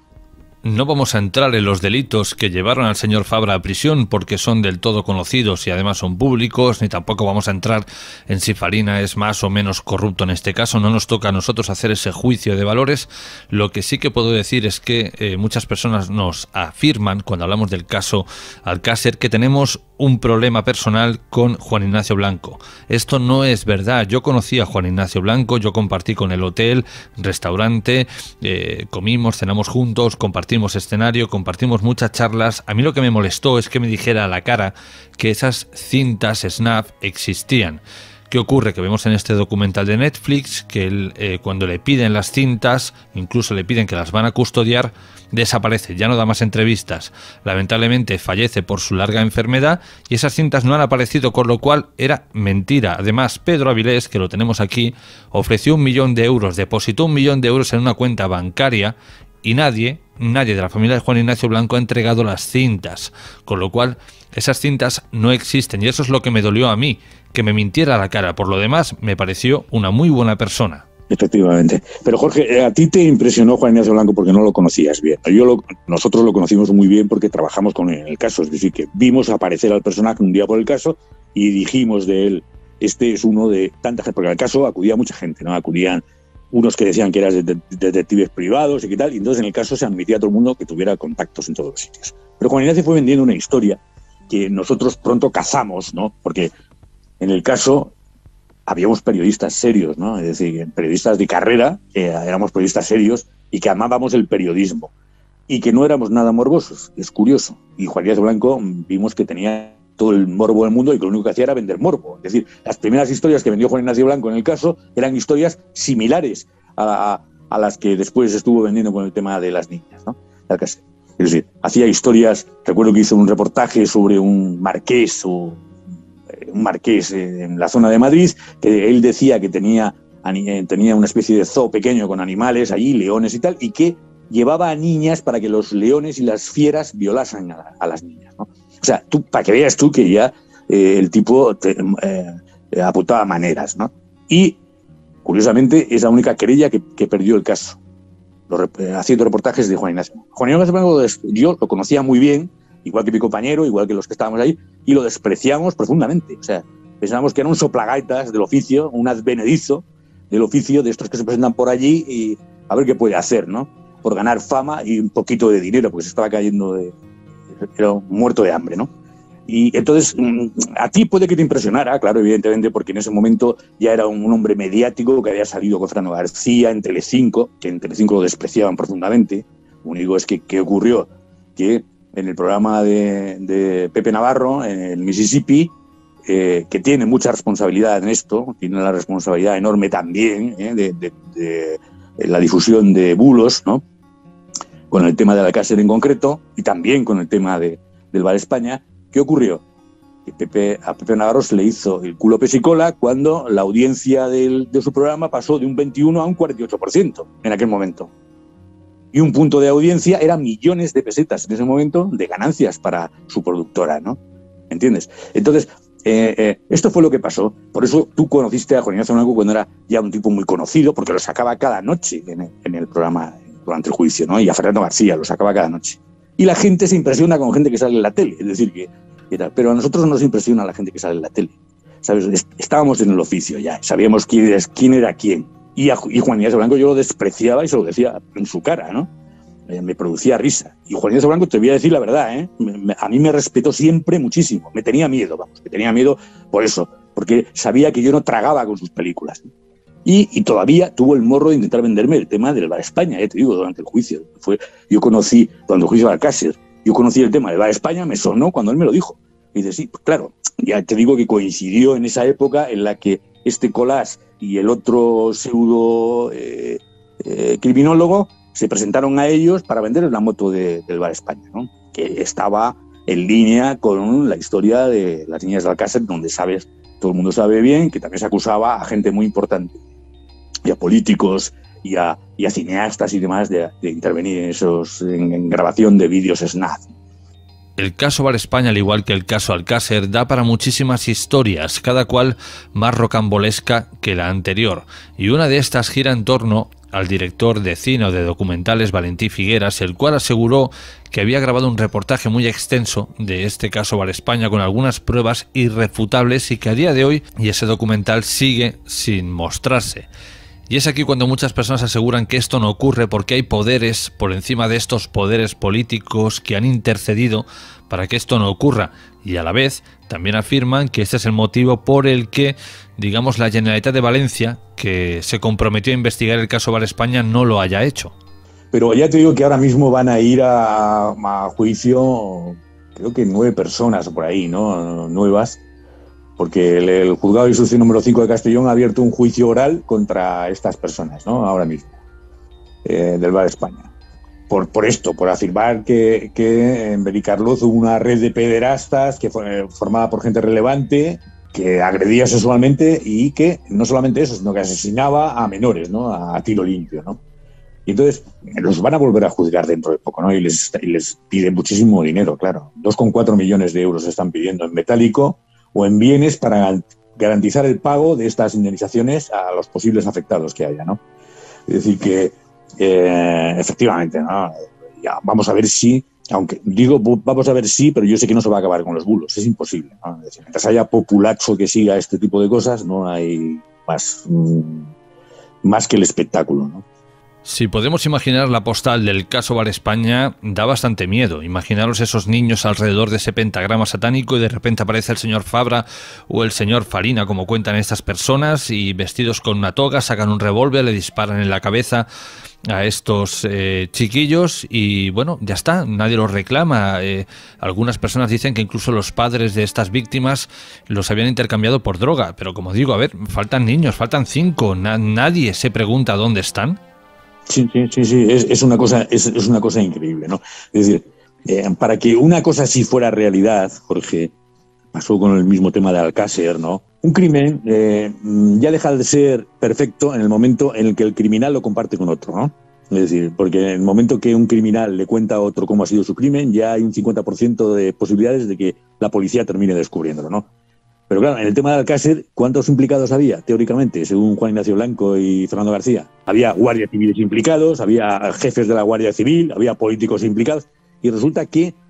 No vamos a entrar en los delitos que llevaron al señor Fabra a prisión porque son del todo conocidos y además son públicos, ni tampoco vamos a entrar en si Farina es más o menos corrupto en este caso. No nos toca a nosotros hacer ese juicio de valores. Lo que sí que puedo decir es que eh, muchas personas nos afirman, cuando hablamos del caso Alcácer, que tenemos un problema personal con Juan Ignacio Blanco. Esto no es verdad. Yo conocí a Juan Ignacio Blanco, yo compartí con el hotel, restaurante, eh, comimos, cenamos juntos, compartimos escenario, compartimos muchas charlas. A mí lo que me molestó es que me dijera a la cara que esas cintas Snap existían. ¿Qué ocurre? Que vemos en este documental de Netflix que él, eh, cuando le piden las cintas, incluso le piden que las van a custodiar, desaparece, ya no da más entrevistas. Lamentablemente fallece por su larga enfermedad y esas cintas no han aparecido, con lo cual era mentira. Además, Pedro Avilés, que lo tenemos aquí, ofreció un millón de euros, depositó un millón de euros en una cuenta bancaria y nadie, nadie de la familia de Juan Ignacio Blanco ha entregado las cintas, con lo cual esas cintas no existen y eso es lo que me dolió a mí, que me mintiera a la cara. Por lo demás, me pareció una muy buena persona. Efectivamente. Pero Jorge, a ti te impresionó Juan Ignacio Blanco porque no lo conocías bien. Yo lo, nosotros lo conocimos muy bien porque trabajamos con él en el caso. Es decir, que vimos aparecer al personaje un día por el caso y dijimos de él, este es uno de tantas gente, porque al caso acudía mucha gente, ¿no? Acudían unos que decían que eras de, de, de detectives privados y qué tal, y entonces en el caso se admitía a todo el mundo que tuviera contactos en todos los sitios. Pero Juan Ignacio fue vendiendo una historia que nosotros pronto cazamos, ¿no? Porque en el caso habíamos periodistas serios, ¿no? Es decir, periodistas de carrera, que éramos periodistas serios y que amábamos el periodismo y que no éramos nada morbosos. Es curioso. Y Juan Ignacio Blanco vimos que tenía todo el morbo del mundo y que lo único que hacía era vender morbo. Es decir, las primeras historias que vendió Juan Ignacio Blanco en el caso eran historias similares a, a, a las que después estuvo vendiendo con el tema de las niñas, ¿no? Es decir, hacía historias, recuerdo que hizo un reportaje sobre un marqués o un marqués en la zona de Madrid, que él decía que tenía, tenía una especie de zoo pequeño con animales allí, leones y tal, y que llevaba a niñas para que los leones y las fieras violasen a, a las niñas, ¿no? O sea, tú, para que veas tú que ya eh, el tipo te, eh, apuntaba maneras, ¿no? Y, curiosamente, es la única querella que, que perdió el caso, los, eh, haciendo reportajes de Juan Ignacio. Juan Ignacio Blanco, yo lo conocía muy bien, igual que mi compañero, igual que los que estábamos ahí, y lo despreciamos profundamente. O sea, pensábamos que era un soplagaitas del oficio, un advenedizo del oficio, de estos que se presentan por allí y a ver qué puede hacer, ¿no? Por ganar fama y un poquito de dinero, porque se estaba cayendo de... era muerto de hambre, ¿no? Y entonces, a ti puede que te impresionara, claro, evidentemente, porque en ese momento ya era un hombre mediático que había salido con Fernando García en Telecinco, que en Telecinco lo despreciaban profundamente. Lo único es que, ¿qué ocurrió? Que en el programa de, de Pepe Navarro, en el Mississippi, eh, que tiene mucha responsabilidad en esto, tiene la responsabilidad enorme también eh, de, de, de, de la difusión de bulos, ¿no? Con el tema de Alcácer en concreto y también con el tema de, del Bar España. ¿Qué ocurrió? Que Pepe, a Pepe Navarro se le hizo el culo pesicola cuando la audiencia del, de su programa pasó de un veintiuno a un cuarenta y ocho por ciento en aquel momento. Y un punto de audiencia era millones de pesetas en ese momento de ganancias para su productora, ¿no? ¿Entiendes? Entonces, eh, eh, esto fue lo que pasó. Por eso tú conociste a Juan Ignacio Blanco cuando era ya un tipo muy conocido, porque lo sacaba cada noche en el, en el programa durante el juicio, ¿no? Y a Fernando García lo sacaba cada noche. Y la gente se impresiona con gente que sale en la tele, es decir, que, que tal. Pero a nosotros nos impresiona la gente que sale en la tele, ¿sabes? Estábamos en el oficio ya, sabíamos quién era quién. Era quién. Y, a, y Juan Ignacio Blanco yo lo despreciaba y se lo decía en su cara, ¿no? Eh, me producía risa. Y Juan Ignacio Blanco, te voy a decir la verdad, ¿eh? Me, me, a mí me respetó siempre muchísimo. Me tenía miedo, vamos, me tenía miedo por eso, porque sabía que yo no tragaba con sus películas. Y, y todavía tuvo el morro de intentar venderme el tema del Bar España, eh, te digo, durante el juicio. Fue, yo conocí, cuando el juicio de Alcácer, yo conocí el tema del Bar España, me sonó cuando él me lo dijo. Y dice, sí, pues claro, ya te digo que coincidió en esa época en la que este Colás y el otro pseudo eh, eh, criminólogo se presentaron a ellos para venderles la moto de, del Bar España, ¿no? Que estaba en línea con la historia de las niñas de Alcácer, donde sabes, todo el mundo sabe bien que también se acusaba a gente muy importante y a políticos y a, y a cineastas y demás de, de intervenir en, esos, en, en grabación de vídeos snap. El caso Bar España, al igual que el caso Alcácer, da para muchísimas historias, cada cual más rocambolesca que la anterior, y una de estas gira en torno al director de cine o de documentales Valentí Figueras, el cual aseguró que había grabado un reportaje muy extenso de este caso Bar España con algunas pruebas irrefutables y que a día de hoy y ese documental sigue sin mostrarse. Y es aquí cuando muchas personas aseguran que esto no ocurre porque hay poderes por encima de estos poderes políticos que han intercedido para que esto no ocurra, y a la vez también afirman que este es el motivo por el que, digamos, la Generalitat de Valencia, que se comprometió a investigar el caso Bar España, no lo haya hecho. Pero ya te digo que ahora mismo van a ir a, a juicio, creo que nueve personas por ahí, ¿no? Nuevas. Porque el, el juzgado de instrucción número cinco de Castellón ha abierto un juicio oral contra estas personas, ¿no? Ahora mismo, eh, del Bar España. Por, por esto, por afirmar que, que en Benicarló hubo una red de pederastas que fue formada por gente relevante, que agredía sexualmente y que no solamente eso, sino que asesinaba a menores, ¿no? A, a tiro limpio, ¿no? Y entonces los van a volver a juzgar dentro de poco, ¿no? Y les, y les piden muchísimo dinero, claro. dos coma cuatro millones de euros están pidiendo en metálico o en bienes para garantizar el pago de estas indemnizaciones a los posibles afectados que haya, ¿no? Es decir, que eh, efectivamente, ¿no? Ya, vamos a ver si, aunque digo vamos a ver si, pero yo sé que no se va a acabar con los bulos, es imposible, ¿no? Es decir, mientras haya populacho que siga este tipo de cosas, no hay más, mmm, más que el espectáculo, ¿no? Si podemos imaginar la postal del caso Bar España, da bastante miedo. Imaginaros esos niños alrededor de ese pentagrama satánico y de repente aparece el señor Fabra o el señor Farina, como cuentan estas personas, y vestidos con una toga, sacan un revólver, le disparan en la cabeza a estos eh, chiquillos y bueno, ya está, nadie los reclama. Eh, algunas personas dicen que incluso los padres de estas víctimas los habían intercambiado por droga, pero como digo, a ver, faltan niños, faltan cinco, na- nadie se pregunta dónde están. Sí, sí, sí, sí. Es, es una cosa, es, es una cosa increíble, ¿no? Es decir, eh, para que una cosa así fuera realidad, Jorge, pasó con el mismo tema de Alcácer, ¿no? Un crimen eh, ya deja de ser perfecto en el momento en el que el criminal lo comparte con otro, ¿no? Es decir, porque en el momento que un criminal le cuenta a otro cómo ha sido su crimen, ya hay un cincuenta por ciento de posibilidades de que la policía termine descubriéndolo, ¿no? Pero claro, en el tema de Alcácer, ¿cuántos implicados había, teóricamente, según Juan Ignacio Blanco y Fernando García? Había guardias civiles implicados, había jefes de la Guardia Civil, había políticos implicados, y resulta que eh,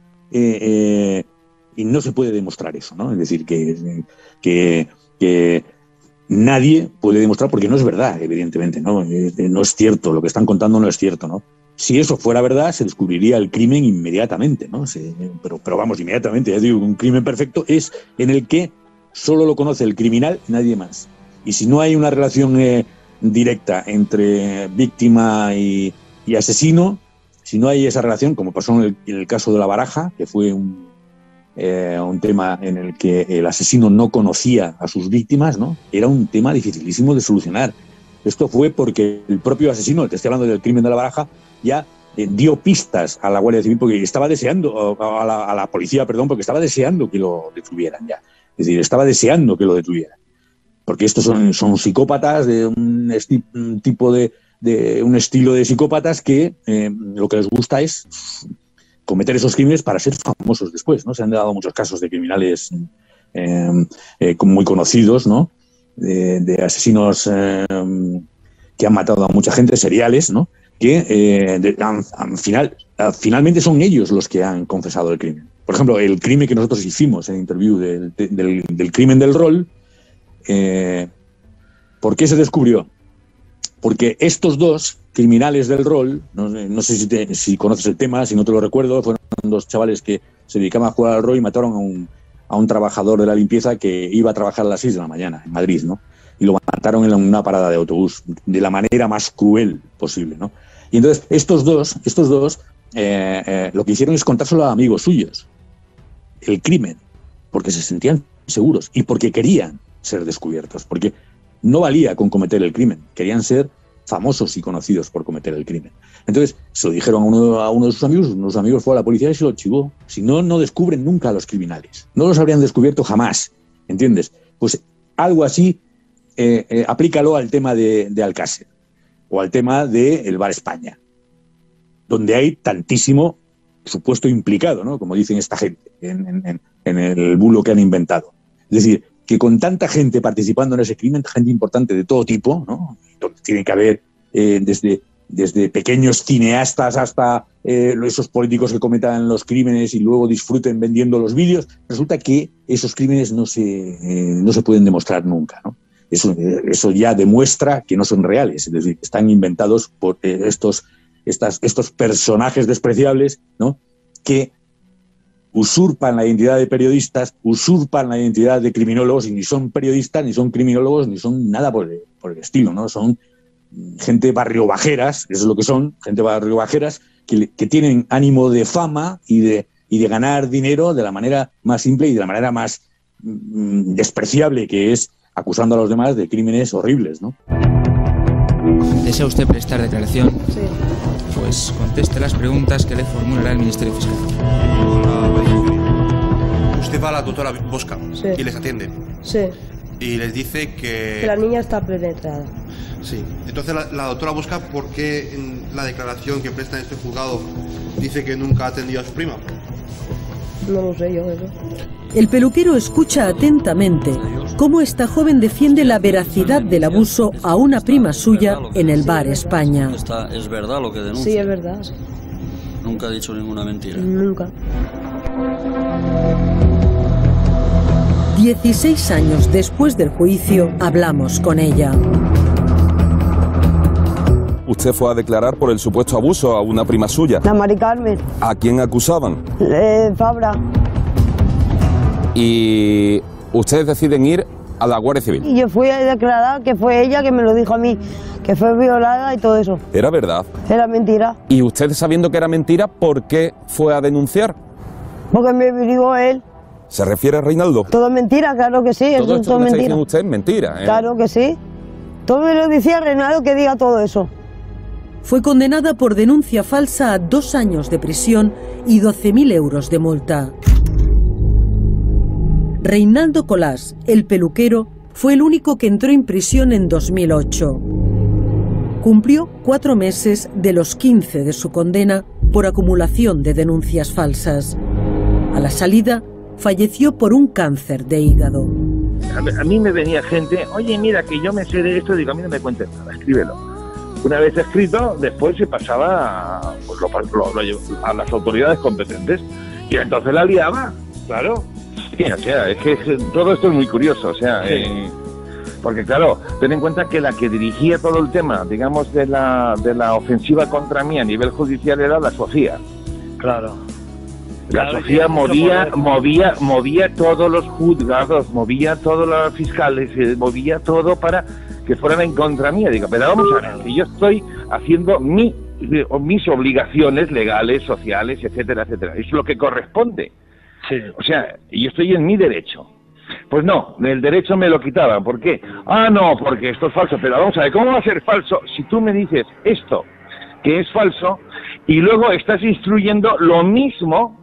eh, y no se puede demostrar eso, ¿no? Es decir, que, que, que nadie puede demostrar, porque no es verdad, evidentemente, ¿no? No es cierto, lo que están contando no es cierto, ¿no? Si eso fuera verdad, se descubriría el crimen inmediatamente, ¿no? Se, pero, pero vamos, inmediatamente, ya digo, un crimen perfecto es en el que solo lo conoce el criminal y nadie más. Y si no hay una relación eh, directa entre víctima y, y asesino, si no hay esa relación, como pasó en el, en el caso de La Baraja, que fue un, eh, un tema en el que el asesino no conocía a sus víctimas, ¿no? Era un tema dificilísimo de solucionar. Esto fue porque el propio asesino, te estoy hablando del crimen de La Baraja, ya eh, dio pistas a la Guardia Civil porque estaba deseando, a la, a la policía, perdón, porque estaba deseando que lo detuvieran ya. Es decir, estaba deseando que lo detuvieran. Porque estos son, son psicópatas de un, esti- un tipo de, de un estilo de psicópatas que eh, lo que les gusta es cometer esos crímenes para ser famosos después, ¿no? Se han dado muchos casos de criminales eh, eh, muy conocidos, ¿no? De, de asesinos eh, que han matado a mucha gente, seriales, ¿no? Que eh, de, al, al final, al, finalmente son ellos los que han confesado el crimen. Por ejemplo, el crimen que nosotros hicimos en el interview del, del, del crimen del rol, eh, ¿por qué se descubrió? Porque estos dos criminales del rol, no, no sé si, te, si conoces el tema, si no te lo recuerdo, fueron dos chavales que se dedicaban a jugar al rol y mataron a un, a un trabajador de la limpieza que iba a trabajar a las seis de la mañana en Madrid, ¿no? Y lo mataron en una parada de autobús de la manera más cruel posible, ¿no? Y entonces estos dos, estos dos eh, eh, lo que hicieron es contárselo a amigos suyos, el crimen, porque se sentían seguros y porque querían ser descubiertos, porque no valía con cometer el crimen, querían ser famosos y conocidos por cometer el crimen. Entonces se lo dijeron a uno, a uno de sus amigos, uno de sus amigos fue a la policía y se lo archivó. Si no, no descubren nunca a los criminales, no los habrían descubierto jamás, ¿entiendes? Pues algo así eh, eh, aplícalo al tema de, de Alcácer o al tema del Bar España, donde hay tantísimo supuesto implicado, ¿no? Como dicen esta gente, en, en, en el bulo que han inventado. Es decir, que con tanta gente participando en ese crimen, gente importante de todo tipo, ¿no? Donde tiene que haber eh, desde, desde pequeños cineastas hasta eh, esos políticos que cometan los crímenes y luego disfruten vendiendo los vídeos, resulta que esos crímenes no se, eh, no se pueden demostrar nunca, ¿no? Eso, eso ya demuestra que no son reales, es decir, que están inventados por eh, estos, estas, estos personajes despreciables, ¿no? Que usurpan la identidad de periodistas, usurpan la identidad de criminólogos, y ni son periodistas, ni son criminólogos, ni son nada por el, por el estilo, ¿no? Son gente barrio bajeras, eso es lo que son, gente barrio bajeras, que, que tienen ánimo de fama y de, y de ganar dinero de la manera más simple y de la manera más mm, despreciable, que es acusando a los demás de crímenes horribles, ¿no? ¿Desea usted prestar declaración? Sí. Pues conteste las preguntas que le formulará el Ministerio Fiscal. Usted va a la doctora Bosca, sí, y les atiende. Sí. Y les dice que... Que la niña está penetrada. Sí. Entonces la, la doctora Bosca, ¿por qué en la declaración que presta en este juzgado dice que nunca ha atendido a su prima? No lo sé yo, eso. El peluquero escucha atentamente cómo esta joven defiende la veracidad del abuso a una prima suya en el Bar España. Está, ¿es verdad lo que denuncia? Sí, es verdad. Nunca ha dicho ninguna mentira. Nunca. dieciséis años después del juicio, hablamos con ella. Usted fue a declarar por el supuesto abuso a una prima suya. La Mari Carmen. ¿A quién acusaban? Eh, Fabra. Y ustedes deciden ir a la Guardia Civil. Y yo fui a declarar que fue ella que me lo dijo a mí, que fue violada y todo eso. ¿Era verdad? Era mentira. ¿Y usted, sabiendo que era mentira, por qué fue a denunciar? Porque me averiguó él. ¿Se refiere a Reinaldo? Todo es mentira, claro que sí. Todo eso esto es todo que me está mentira. diciendo usted es mentira, ¿eh? Claro que sí. Todo me lo decía Reinaldo que diga todo eso. Fue condenada por denuncia falsa a dos años de prisión y doce mil euros de multa. Reinaldo Colás, el peluquero, fue el único que entró en prisión en dos mil ocho. Cumplió cuatro meses de los quince de su condena por acumulación de denuncias falsas. A la salida, falleció por un cáncer de hígado. A mí me venía gente, oye, mira, que yo me sé de esto, digo, a mí no me cuentes nada, escríbelo. Una vez escrito, después se pasaba a, pues, lo, lo, lo, a las autoridades competentes y entonces la liaba, claro. Sí, o sea, es que todo esto es muy curioso, o sea, sí. eh, porque claro, ten en cuenta que la que dirigía todo el tema, digamos, de la, de la ofensiva contra mí a nivel judicial era la Sofía. Claro. La claro, Sofía movía, poder... movía, movía todos los juzgados, movía todos los fiscales, eh, movía todo para que fueran en contra mía. Digo, pero vamos a ver, que yo estoy haciendo mi, mis obligaciones legales, sociales, etcétera, etcétera. Es lo que corresponde. Sí. O sea, yo estoy en mi derecho. Pues no, el derecho me lo quitaban. ¿Por qué? Ah, no, porque esto es falso. Pero vamos a ver, ¿cómo va a ser falso si tú me dices esto, que es falso, y luego estás instruyendo lo mismo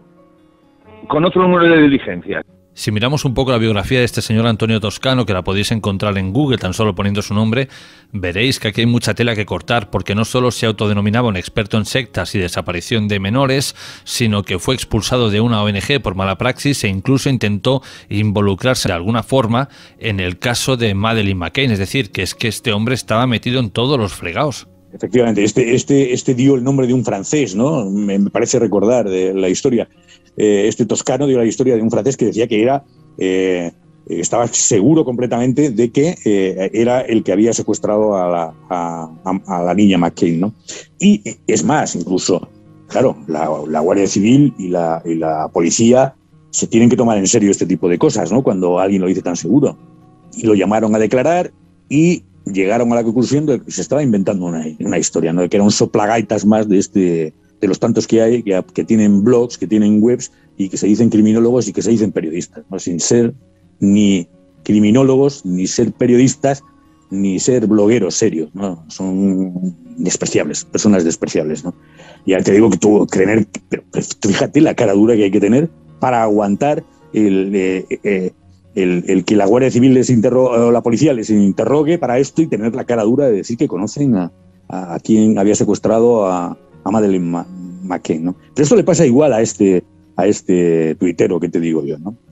con otro número de diligencias? Si miramos un poco la biografía de este señor Antonio Toscano, que la podéis encontrar en Google tan solo poniendo su nombre, veréis que aquí hay mucha tela que cortar, porque no solo se autodenominaba un experto en sectas y desaparición de menores, sino que fue expulsado de una O N G por mala praxis e incluso intentó involucrarse de alguna forma en el caso de Madeleine McCann. Es decir, que es que este hombre estaba metido en todos los fregados. Efectivamente, este, este, este dio el nombre de un francés, ¿no? Me, me parece recordar de la historia. Eh, este Toscano dio la historia de un francés que decía que era eh, estaba seguro completamente de que eh, era el que había secuestrado a la, a, a la niña McCann, ¿no? Y es más, incluso, claro, la, la Guardia Civil y la, y la policía se tienen que tomar en serio este tipo de cosas, ¿no? Cuando alguien lo dice tan seguro. Y lo llamaron a declarar y llegaron a la conclusión de que se estaba inventando una, una historia, ¿no? De que era un soplagaitas más de este... de los tantos que hay, que, que tienen blogs, que tienen webs y que se dicen criminólogos y que se dicen periodistas, ¿no? Sin ser ni criminólogos, ni ser periodistas, ni ser blogueros serios, ¿no? Son despreciables, personas despreciables, ¿no? Y ya te digo que tú, creer, pero fíjate la cara dura que hay que tener para aguantar el, eh, eh, el, el que la Guardia Civil les interrogue, o la policía les interrogue para esto y tener la cara dura de decir que conocen a a, a quien había secuestrado a, a Madeleine McCann, ¿no? Pero esto le pasa igual a este, a este tuitero que te digo yo, ¿no?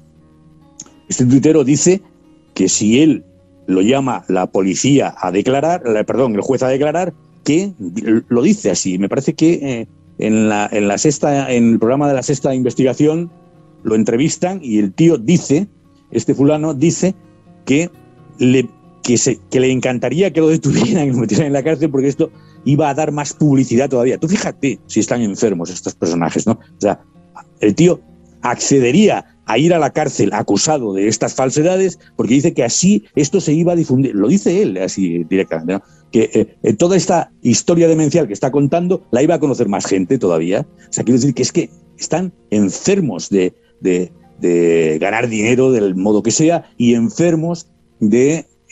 Este tuitero dice que si él lo llama la policía a declarar, la, perdón, el juez a declarar, que lo dice así. Me parece que eh, en, la, en, la sexta, en el programa de la sexta investigación lo entrevistan y el tío dice, este fulano dice que le, que se, que le encantaría que lo detuvieran y lo metieran en la cárcel porque esto iba a dar más publicidad todavía. Tú fíjate si están enfermos estos personajes, ¿no? O sea, el tío accedería a ir a la cárcel acusado de estas falsedades porque dice que así esto se iba a difundir. Lo dice él así directamente, ¿no? Que eh, toda esta historia demencial que está contando la iba a conocer más gente todavía. O sea, quiero decir que es que están enfermos de, de, de ganar dinero del modo que sea y enfermos de, eh,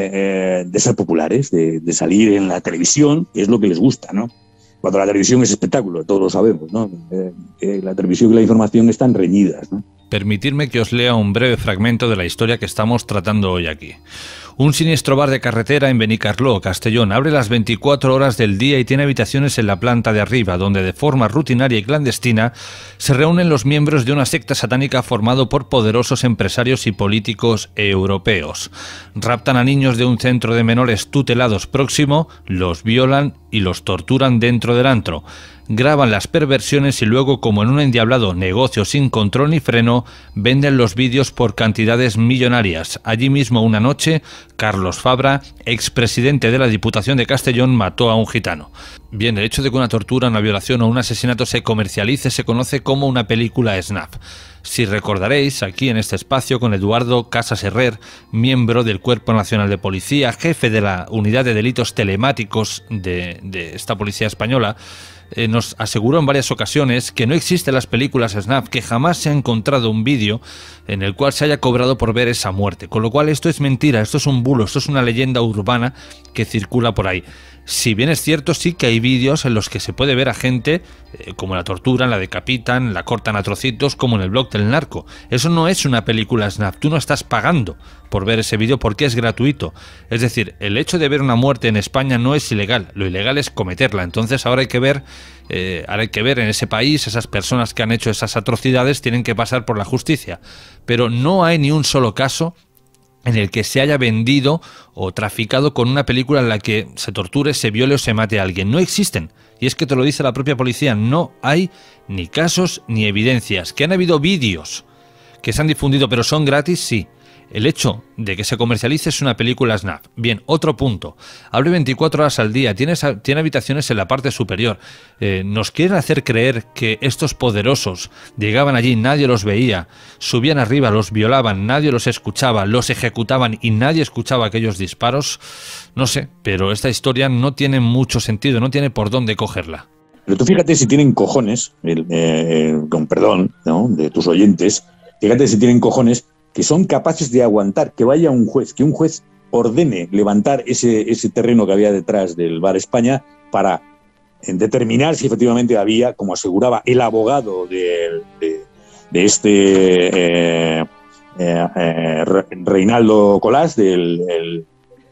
eh, de ser populares, de, de salir en la televisión, que es lo que les gusta, ¿no? Cuando la televisión es espectáculo, todos lo sabemos, ¿no? Eh, eh, la televisión y la información están reñidas, ¿no? Permitidme que os lea un breve fragmento de la historia que estamos tratando hoy aquí. Un siniestro bar de carretera en Benicarló, Castellón, abre las veinticuatro horas del día y tiene habitaciones en la planta de arriba, donde de forma rutinaria y clandestina se reúnen los miembros de una secta satánica formado por poderosos empresarios y políticos europeos. Raptan a niños de un centro de menores tutelados próximo, los violan y los torturan dentro del antro. Graban las perversiones y luego, como en un endiablado negocio sin control ni freno, venden los vídeos por cantidades millonarias. Allí mismo una noche, Carlos Fabra, expresidente de la Diputación de Castellón, mató a un gitano. Bien, el hecho de que una tortura, una violación o un asesinato se comercialice se conoce como una película snuff. Si recordaréis, aquí en este espacio con Eduardo Casas Herrer, miembro del Cuerpo Nacional de Policía, jefe de la Unidad de Delitos Telemáticos de, de esta policía española, eh, nos aseguró en varias ocasiones que no existen las películas snuff, que jamás se ha encontrado un vídeo en el cual se haya cobrado por ver esa muerte. Con lo cual esto es mentira, esto es un bulo, esto es una leyenda urbana que circula por ahí. Si bien es cierto, sí que hay vídeos en los que se puede ver a gente eh, como la torturan, la decapitan, la cortan a trocitos, como en el blog del narco. Eso no es una película snuff, tú no estás pagando por ver ese vídeo porque es gratuito. Es decir, el hecho de ver una muerte en España no es ilegal, lo ilegal es cometerla. Entonces ahora hay que ver, eh, ahora hay que ver en ese país, esas personas que han hecho esas atrocidades tienen que pasar por la justicia. Pero no hay ni un solo caso en el que se haya vendido o traficado con una película en la que se torture, se viole o se mate a alguien. No existen. Y es que te lo dice la propia policía. No hay ni casos ni evidencias. Que han habido vídeos que se han difundido, pero son gratis, sí. El hecho de que se comercialice es una película snuff. Bien, otro punto. Abre veinticuatro horas al día, tiene, tiene habitaciones en la parte superior. Eh, nos quieren hacer creer que estos poderosos llegaban allí, nadie los veía, subían arriba, los violaban, nadie los escuchaba, los ejecutaban y nadie escuchaba aquellos disparos. No sé, pero esta historia no tiene mucho sentido, no tiene por dónde cogerla. Pero tú fíjate si tienen cojones, eh, eh, con perdón, ¿no?, de tus oyentes, fíjate si tienen cojones que son capaces de aguantar que vaya un juez, que un juez ordene levantar ese, ese terreno que había detrás del Bar España para determinar si efectivamente había, como aseguraba el abogado de, de, de este eh, eh, eh, Reinaldo Colás, del el,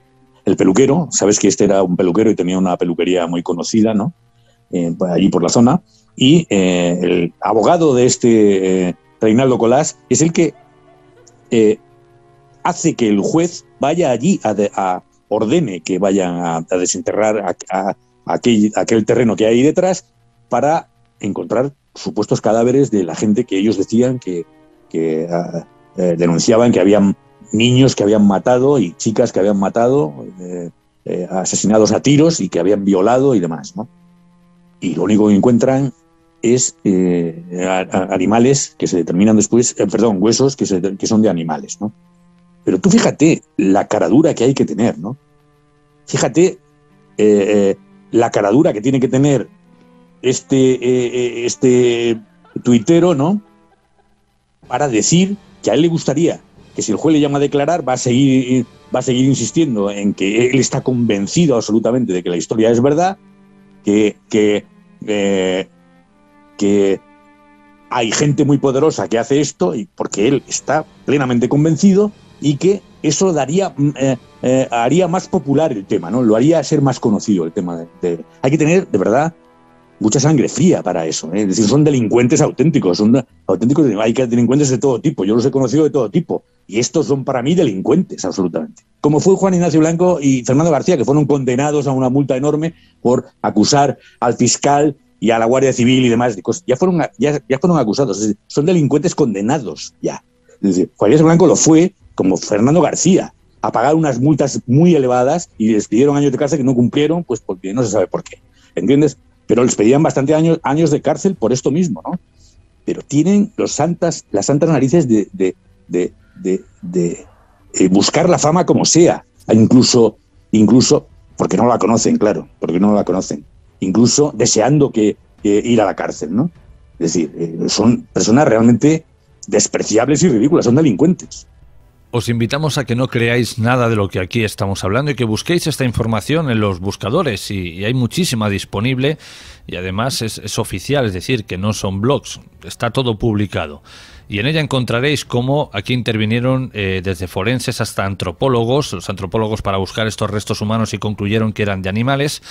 el peluquero. Sabes que este era un peluquero y tenía una peluquería muy conocida, ¿no?, eh, allí por la zona. Y eh, el abogado de este eh, Reinaldo Colás es el que Eh, hace que el juez vaya allí a, de, a ordene que vayan a, a desenterrar a, a, a aquel, aquel terreno que hay ahí detrás para encontrar supuestos cadáveres de la gente que ellos decían que, que uh, eh, denunciaban que habían niños que habían matado y chicas que habían matado, eh, eh, asesinados a tiros y que habían violado y demás, ¿no? Y lo único que encuentran es eh, a, a animales que se determinan después, eh, perdón, huesos que, se, que son de animales, ¿no? Pero tú fíjate la caradura que hay que tener, ¿no? Fíjate eh, eh, la caradura que tiene que tener este, eh, este tuitero, ¿no?, para decir que a él le gustaría que si el juez le llama a declarar va a seguir, va a seguir insistiendo en que él está convencido absolutamente de que la historia es verdad, que... que eh, que hay gente muy poderosa que hace esto y porque él está plenamente convencido y que eso daría, eh, eh, haría más popular el tema, ¿no? Lo haría ser más conocido el tema. De, de, hay que tener, de verdad, mucha sangre fría para eso, ¿eh? Es decir, son delincuentes auténticos, son auténticos, hay delincuentes de todo tipo, yo los he conocido de todo tipo, y estos son para mí delincuentes, absolutamente. Como fue Juan Ignacio Blanco y Fernando García, que fueron condenados a una multa enorme por acusar al fiscal y a la Guardia Civil y demás, ya fueron, ya, ya fueron acusados, es decir, son delincuentes condenados ya. Es decir, Juan Ignacio Blanco lo fue, como Fernando García, a pagar unas multas muy elevadas y les pidieron años de cárcel que no cumplieron, pues porque no se sabe por qué, ¿entiendes? Pero les pedían bastante años, años de cárcel por esto mismo, ¿no? Pero tienen los santas, las santas narices de, de, de, de, de, de buscar la fama como sea, incluso, incluso, porque no la conocen, claro, porque no la conocen, incluso deseando que, que ir a la cárcel, ¿no? Es decir, eh, son personas realmente despreciables y ridículas, son delincuentes. Os invitamos a que no creáis nada de lo que aquí estamos hablando y que busquéis esta información en los buscadores, y, y hay muchísima disponible, y además es, es oficial, es decir, que no son blogs, está todo publicado. Y en ella encontraréis cómo aquí intervinieron eh, desde forenses hasta antropólogos, los antropólogos para buscar estos restos humanos y concluyeron que eran de animales,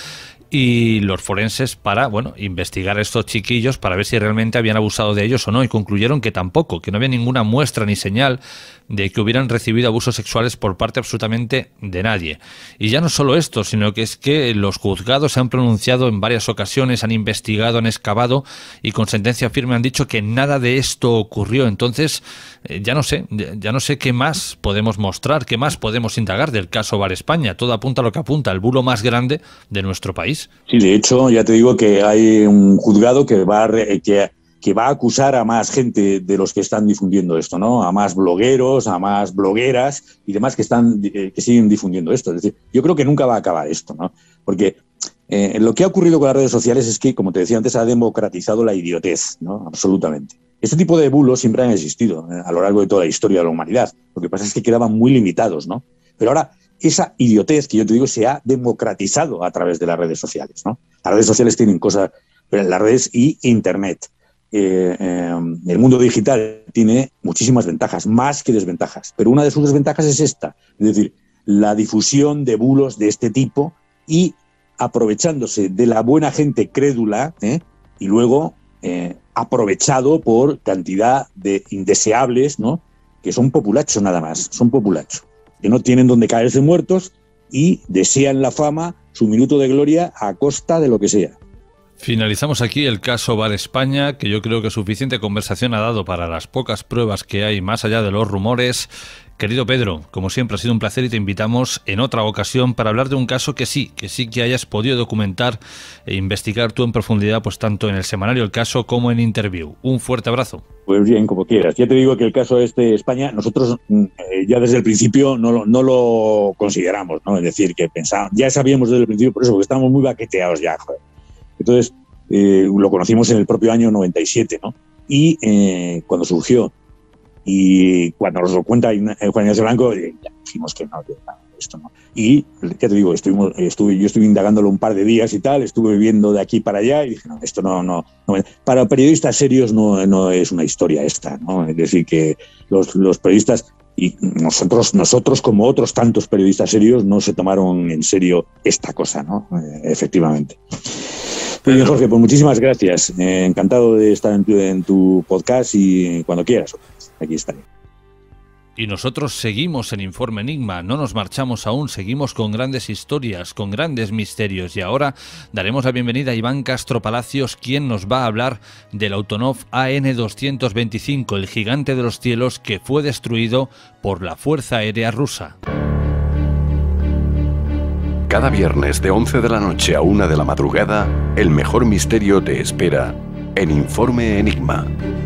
y los forenses para, bueno, investigar a estos chiquillos para ver si realmente habían abusado de ellos o no, y concluyeron que tampoco, que no había ninguna muestra ni señal de que hubieran recibido abusos sexuales por parte absolutamente de nadie. Y ya no solo esto, sino que es que los juzgados se han pronunciado en varias ocasiones, han investigado, han excavado y con sentencia firme han dicho que nada de esto ocurrió. Entonces, eh, ya no sé, ya, ya no sé qué más podemos mostrar, qué más podemos indagar del caso Bar España. Todo apunta a lo que apunta, el bulo más grande de nuestro país. Sí, de hecho, ya te digo que hay un juzgado que va a, re, que, que va a acusar a más gente de los que están difundiendo esto, ¿no? A más blogueros, a más blogueras y demás que están eh, que siguen difundiendo esto. Es decir, yo creo que nunca va a acabar esto, ¿no? Porque eh, lo que ha ocurrido con las redes sociales es que, como te decía antes, ha democratizado la idiotez, ¿no? Absolutamente. Este tipo de bulos siempre han existido eh, a lo largo de toda la historia de la humanidad. Lo que pasa es que quedaban muy limitados, ¿no? Pero ahora esa idiotez que yo te digo se ha democratizado a través de las redes sociales, ¿no? Las redes sociales tienen cosas, las redes y Internet. Eh, eh, el mundo digital tiene muchísimas ventajas, más que desventajas, pero una de sus desventajas es esta, es decir, la difusión de bulos de este tipo y aprovechándose de la buena gente crédula, ¿eh? y luego eh, aprovechado por cantidad de indeseables, ¿no? Que son populachos nada más, son populachos, que no tienen donde caerse muertos y desean la fama, su minuto de gloria a costa de lo que sea. Finalizamos aquí el caso Bar España, que yo creo que suficiente conversación ha dado para las pocas pruebas que hay más allá de los rumores. Querido Pedro, como siempre ha sido un placer y te invitamos en otra ocasión para hablar de un caso que sí, que sí que hayas podido documentar e investigar tú en profundidad, pues tanto en el semanario El Caso como en Interview. Un fuerte abrazo. Pues bien, como quieras. Ya te digo que el caso este de España, nosotros eh, ya desde el principio no lo, no lo consideramos, ¿no? Es decir, que pensábamos, ya sabíamos desde el principio por eso, porque estábamos muy baqueteados ya, joder. Entonces, eh, lo conocimos en el propio año noventa y siete, ¿no? Y eh, cuando surgió, y cuando nos lo cuenta Juan Ignacio Blanco, eh, ya dijimos que no, que no, esto no. Y ya te digo, estuvimos, estuve, yo estuve indagándolo un par de días y tal, estuve viendo de aquí para allá y dije, no, esto no, no, no. Para periodistas serios no, no es una historia esta, ¿no? Es decir, que los, los periodistas, y nosotros, nosotros como otros tantos periodistas serios, no se tomaron en serio esta cosa, ¿no? Eh, efectivamente. Muy bien, Jorge, pues muchísimas gracias. Eh, encantado de estar en tu, en tu podcast y cuando quieras, aquí estaré. Y nosotros seguimos en Informe Enigma, no nos marchamos aún, seguimos con grandes historias, con grandes misterios. Y ahora daremos la bienvenida a Iván Castro Palacios, quien nos va a hablar del Autonov A N doscientos veinticinco, el gigante de los cielos que fue destruido por la Fuerza Aérea Rusa. Cada viernes de once de la noche a una de la madrugada, el mejor misterio te espera en Informe Enigma.